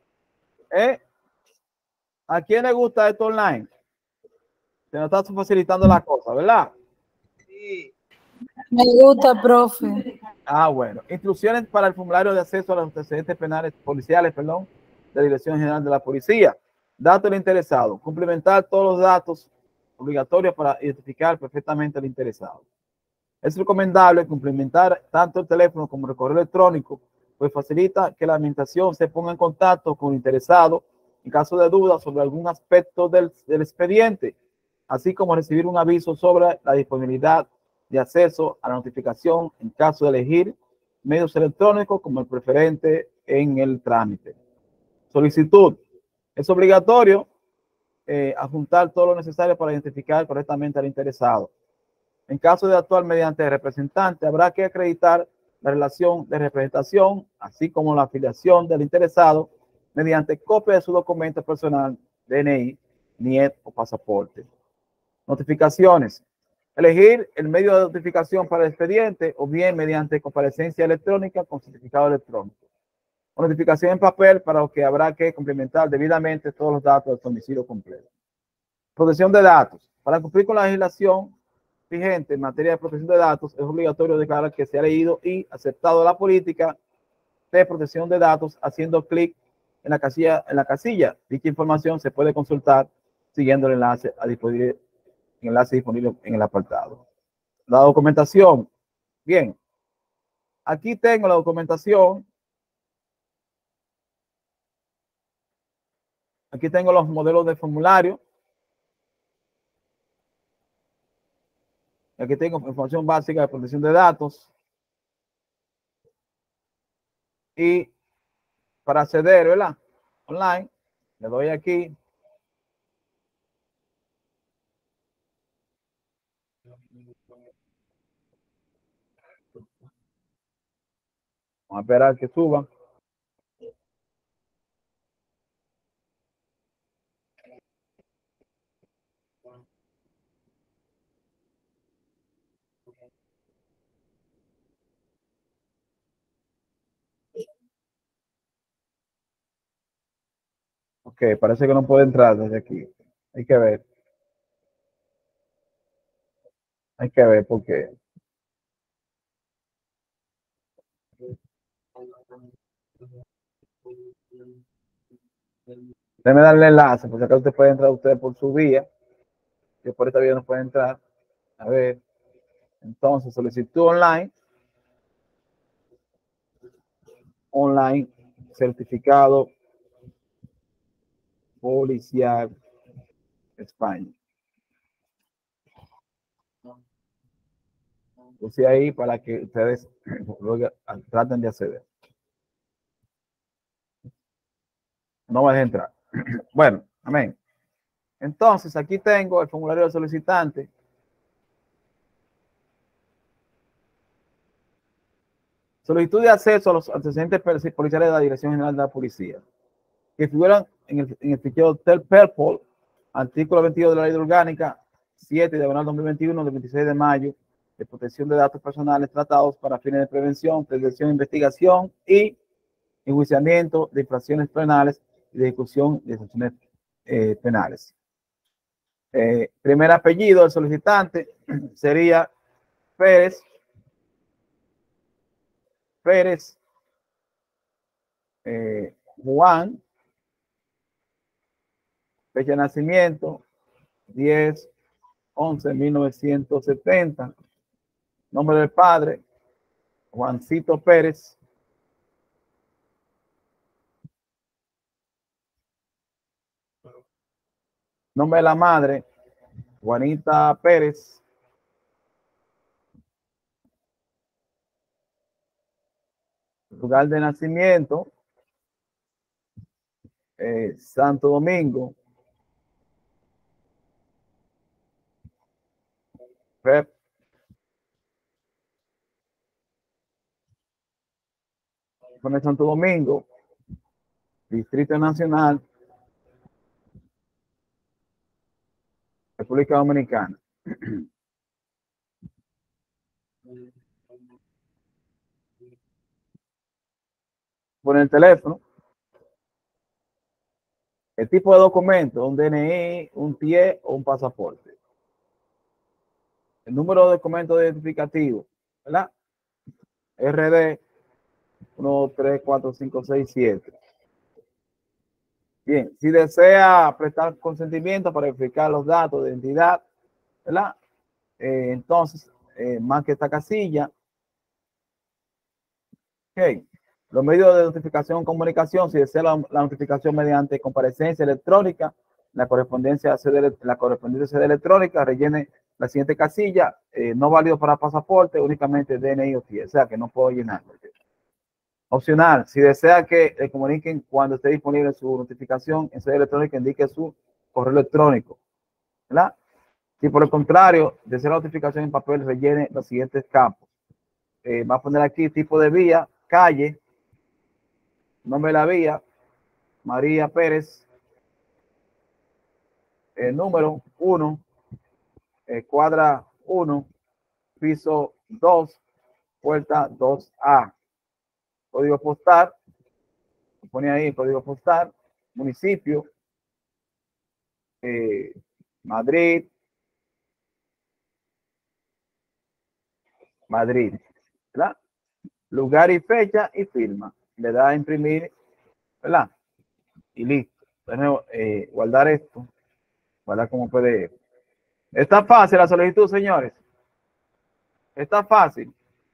¿A quién le gusta esto online? Se nos está facilitando la cosa, ¿verdad? Sí. Me gusta, profe. Ah, bueno. Instrucciones para el formulario de acceso a los antecedentes penales policiales, de la Dirección General de la Policía. Datos del interesado. Cumplimentar todos los datos obligatorios para identificar perfectamente al interesado. Es recomendable cumplimentar tanto el teléfono como el correo electrónico, pues facilita que la administración se ponga en contacto con el interesado en caso de dudas sobre algún aspecto del expediente, así como recibir un aviso sobre la disponibilidad de acceso a la notificación en caso de elegir medios electrónicos como el preferente en el trámite. Solicitud. Es obligatorio adjuntar todo lo necesario para identificar correctamente al interesado. En caso de actuar mediante representante, habrá que acreditar la relación de representación, así como la afiliación del interesado, mediante copia de su documento personal, DNI, NIE o pasaporte. Notificaciones. Elegir el medio de notificación para el expediente o bien mediante comparecencia electrónica con certificado electrónico. O notificación en papel para lo que habrá que complementar debidamente todos los datos del domicilio completo. Protección de datos. Para cumplir con la legislación vigente en materia de protección de datos, es obligatorio declarar que se ha leído y aceptado la política de protección de datos haciendo clic en la casilla. Dicha información se puede consultar siguiendo el enlace disponible en el apartado. La documentación. Bien, aquí tengo la documentación. Aquí tengo los modelos de formulario. Aquí tengo información básica de protección de datos. Y para acceder, ¿verdad? Online, le doy aquí. Vamos a esperar que suba. Ok, parece que no puede entrar desde aquí. Hay que ver. Hay que ver por qué. Déjeme darle el enlace, porque acá usted puede entrar usted por su vía. Que por esta vía no puede entrar. A ver. Entonces, solicitud online. Online. Certificado policial España. Puse ahí para que ustedes traten de acceder. No va a entrar. Bueno, amén. Entonces, aquí tengo el formulario del solicitante. Solicitud de acceso a los antecedentes policiales de la Dirección General de la Policía, que figuran en el fichero TELPERPOL, artículo 22 de la Ley Orgánica 7/2021 del 26 de mayo, de protección de datos personales tratados para fines de prevención, prevención, investigación y enjuiciamiento de infracciones penales y de ejecución de sanciones penales. Primer apellido del solicitante sería Pérez Juan. Fecha de nacimiento 10/11/1970. Nombre del padre Juancito Pérez. Nombre de la madre Juanita Pérez. Lugar de nacimiento Santo Domingo. Pep. Pone Santo Domingo, Distrito Nacional, República Dominicana. Pone el teléfono. El tipo de documento, un DNI, un TIE o un pasaporte. El número de documento identificativo, ¿verdad? RD 1, 3, 4, 5, 6, 7. Bien, si desea prestar consentimiento para verificar los datos de identidad, ¿verdad? Entonces, marque esta casilla. Ok. Los medios de notificación comunicación, si desea la notificación mediante comparecencia electrónica, la correspondiente sede electrónica, rellene la siguiente casilla, no válido para pasaporte, únicamente DNI o TIE, o sea que no puedo llenar. Opcional, si desea que le comuniquen cuando esté disponible su notificación en sede electrónica, indique su correo electrónico, ¿verdad? Si por el contrario desea la notificación en papel, rellene los siguientes campos. Va a poner aquí tipo de vía, calle, nombre de la vía, María Pérez, número 1, cuadra 1, piso 2, puerta 2A. Código postal, pone ahí el código postal, municipio, Madrid, ¿verdad? Lugar y fecha y firma. Le da a imprimir, ¿verdad? Y listo. Entonces, guardar esto, guardar como PDF. Está fácil la solicitud, señores. Está fácil.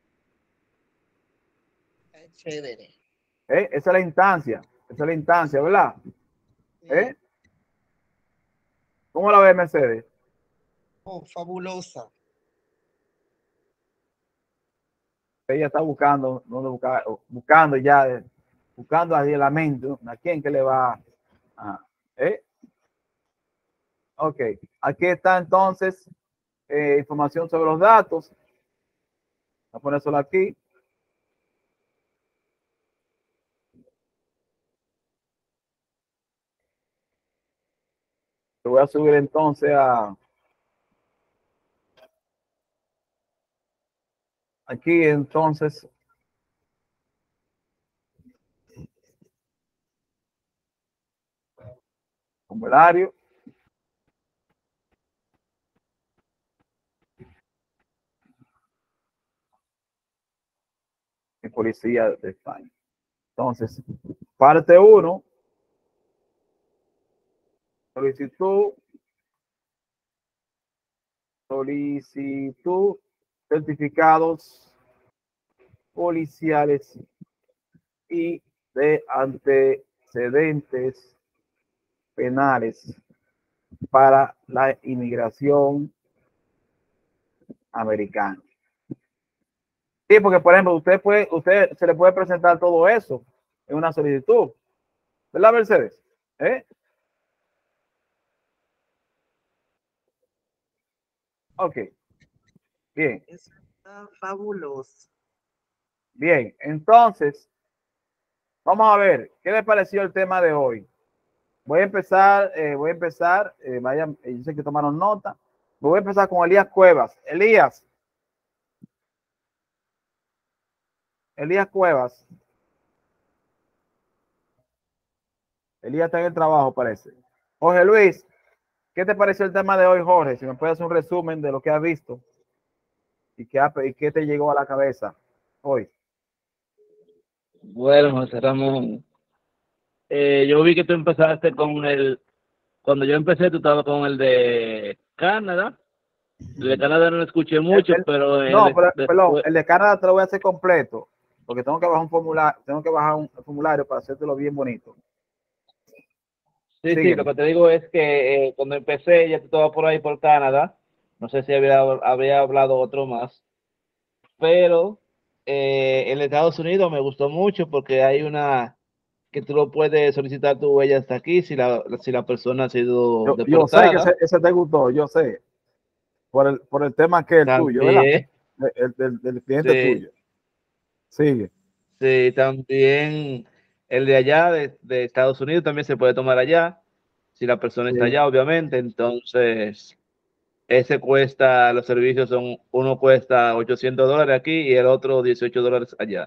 Chévere. Esa es la instancia, ¿verdad? Sí. ¿Cómo la ve, Mercedes? Oh, fabulosa. Ella está buscando, buscando ya, buscando aislamiento. ¿A quién que le va a? Ok, aquí está entonces información sobre los datos. Voy a poner solo aquí. Lo voy a subir entonces a aquí entonces. Formulario. Y Policía de España. Entonces, parte 1. Solicitud certificados policiales y de antecedentes penales para la inmigración americana. Sí, porque por ejemplo, usted se le puede presentar todo eso en una solicitud, ¿verdad, Mercedes? Ok, bien. Eso está fabuloso. Bien, entonces, vamos a ver, ¿qué le pareció el tema de hoy? Voy a empezar, vayan, yo sé que tomaron nota. Voy a empezar con Elías Cuevas. Elías Cuevas. Elías está en el trabajo, parece. Jorge Luis, ¿qué te pareció el tema de hoy, Jorge? Si me puedes hacer un resumen de lo que has visto y qué te llegó a la cabeza hoy. Bueno, José Ramón, yo vi que tú empezaste cuando yo empecé, tú estabas con el de Canadá. El de Canadá no lo escuché mucho, pero perdón, el de Canadá te lo voy a hacer completo, porque tengo que bajar un formulario para hacértelo bien bonito. Sí, sí, lo que te digo es que cuando empecé, ya tú estabas por ahí por Canadá. No sé si habría hablado otro más, pero en Estados Unidos me gustó mucho porque hay una que tú lo puedes solicitar tu huella hasta aquí si la persona ha sido deportada. Yo sé que ese te gustó, yo sé. Por el tema que es el tuyo, ¿verdad? Del cliente tuyo. Sigue. Sí, también el de allá, de Estados Unidos, también se puede tomar allá, si la persona está allá, obviamente. Entonces, ese cuesta, los servicios uno cuesta $800 aquí y el otro $18 allá.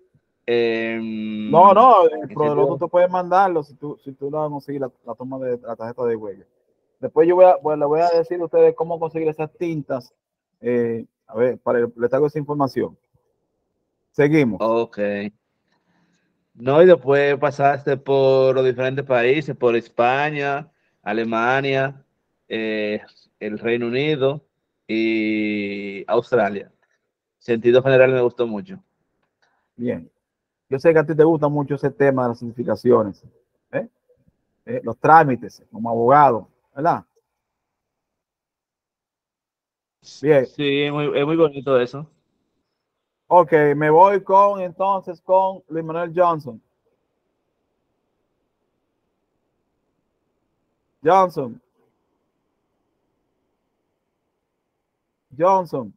No, pero el otro te puedes mandarlo si tú no vas a conseguir la toma de la tarjeta de huella. Después le voy a decir a ustedes cómo conseguir esas tintas. A ver, les traigo esa información. Seguimos. Ok. No, y después pasaste por los diferentes países, por España, Alemania, el Reino Unido y Australia. Sentido general me gustó mucho. Bien. Yo sé que a ti te gusta mucho ese tema de las certificaciones, ¿eh? Los trámites como abogado, ¿verdad? Bien. Sí, es muy bonito eso. Ok, me voy entonces con Luis Manuel Johnson. Johnson. Johnson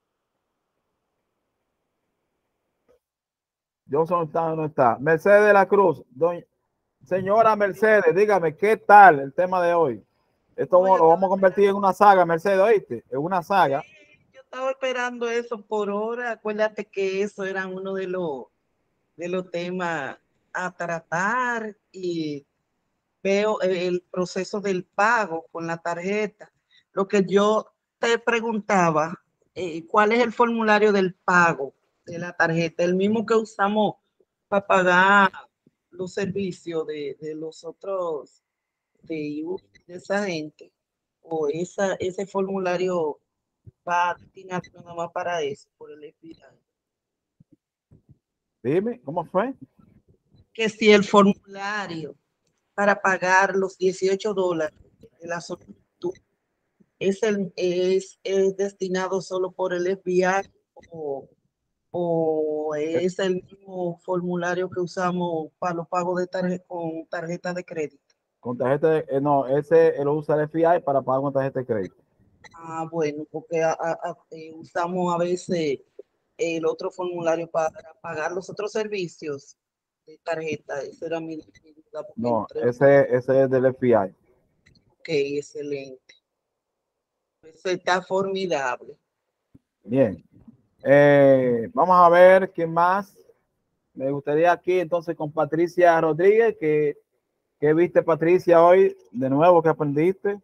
está o no está. Mercedes de la Cruz. Señora Mercedes, dígame, ¿qué tal el tema de hoy? Esto lo vamos a convertir en una saga, Mercedes, ¿oíste? En una saga. Sí, yo estaba esperando eso por hora. Acuérdate que eso era uno de los temas a tratar y veo el proceso del pago con la tarjeta. Lo que yo te preguntaba, ¿cuál es el formulario del pago de la tarjeta? El mismo que usamos para pagar los servicios de los otros, de esa gente, o ese formulario va destinado nada más para eso, por el FBI. Dime, ¿cómo fue? Que si el formulario para pagar los $18 de la solicitud es destinado solo por el FBI o es el mismo formulario que usamos para los pagos con tarjeta de crédito. Con tarjeta de, no, ese lo usa el FBI para pagar con tarjeta de crédito. Ah, bueno, porque usamos a veces el otro formulario para pagar los otros servicios de tarjeta. Esa era mi duda. No, ese es del FBI. Ok, excelente. Eso está formidable. Bien. Vamos a ver quién más. Me gustaría aquí entonces con Patricia Rodríguez. ¿Qué viste, Patricia, hoy? De nuevo, ¿qué aprendiste?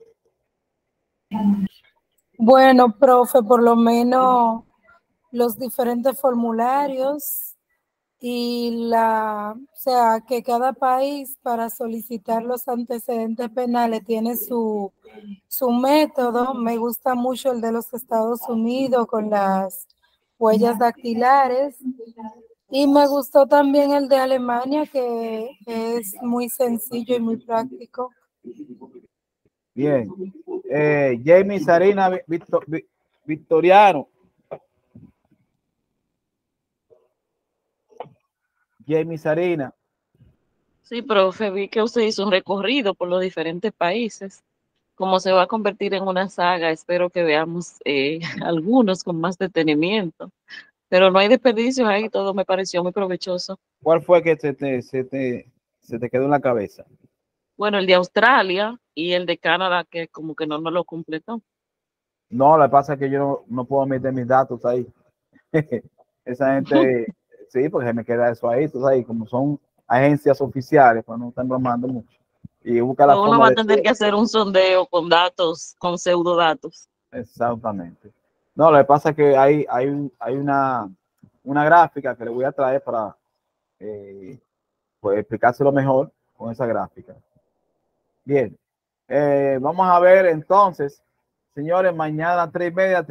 Bueno, profe, por lo menos los diferentes formularios y o sea, que cada país para solicitar los antecedentes penales tiene su método. Me gusta mucho el de los Estados Unidos con las huellas dactilares y me gustó también el de Alemania, que es muy sencillo y muy práctico. Bien. Jamie Sarina Victoriano. Jamie Sarina. Sí, profe, vi que usted hizo un recorrido por los diferentes países. Como se va a convertir en una saga, espero que veamos algunos con más detenimiento. Pero no hay desperdicios ahí, todo me pareció muy provechoso. ¿Cuál fue que se te quedó en la cabeza? Bueno, el de Australia y el de Canadá, que como que no nos lo completó. No, lo que pasa es que yo no puedo meter mis datos ahí. Esa gente, sí, porque se me queda eso ahí, tú sabes, como son agencias oficiales, pues no están bromando mucho. Y busca la Uno forma va a de... tener que hacer un sondeo con datos, con pseudodatos. Exactamente. No, lo que pasa es que hay una gráfica que le voy a traer para pues explicárselo mejor con esa gráfica. Bien, vamos a ver entonces, señores, mañana a las 3:30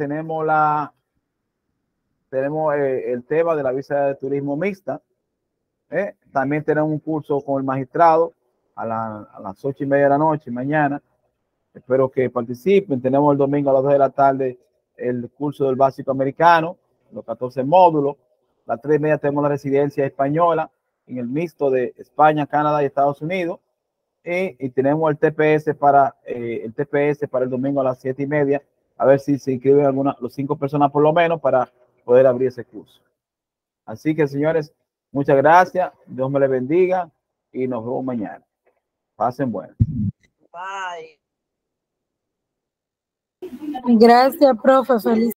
tenemos el tema de la visa de turismo mixta. También tenemos un curso con el magistrado a las 8:30 de la noche mañana. Espero que participen. Tenemos el domingo a las 2 de la tarde el curso del básico americano, los 14 módulos. A las 3:30 tenemos la residencia española en el mixto de España, Canadá y Estados Unidos. Y tenemos el TPS para el domingo a las 7:30. A ver si se inscriben los 5 personas por lo menos para poder abrir ese curso. Así que, señores, muchas gracias. Dios me les bendiga y nos vemos mañana. Pasen buenas. Bye. Gracias, profe. Feliz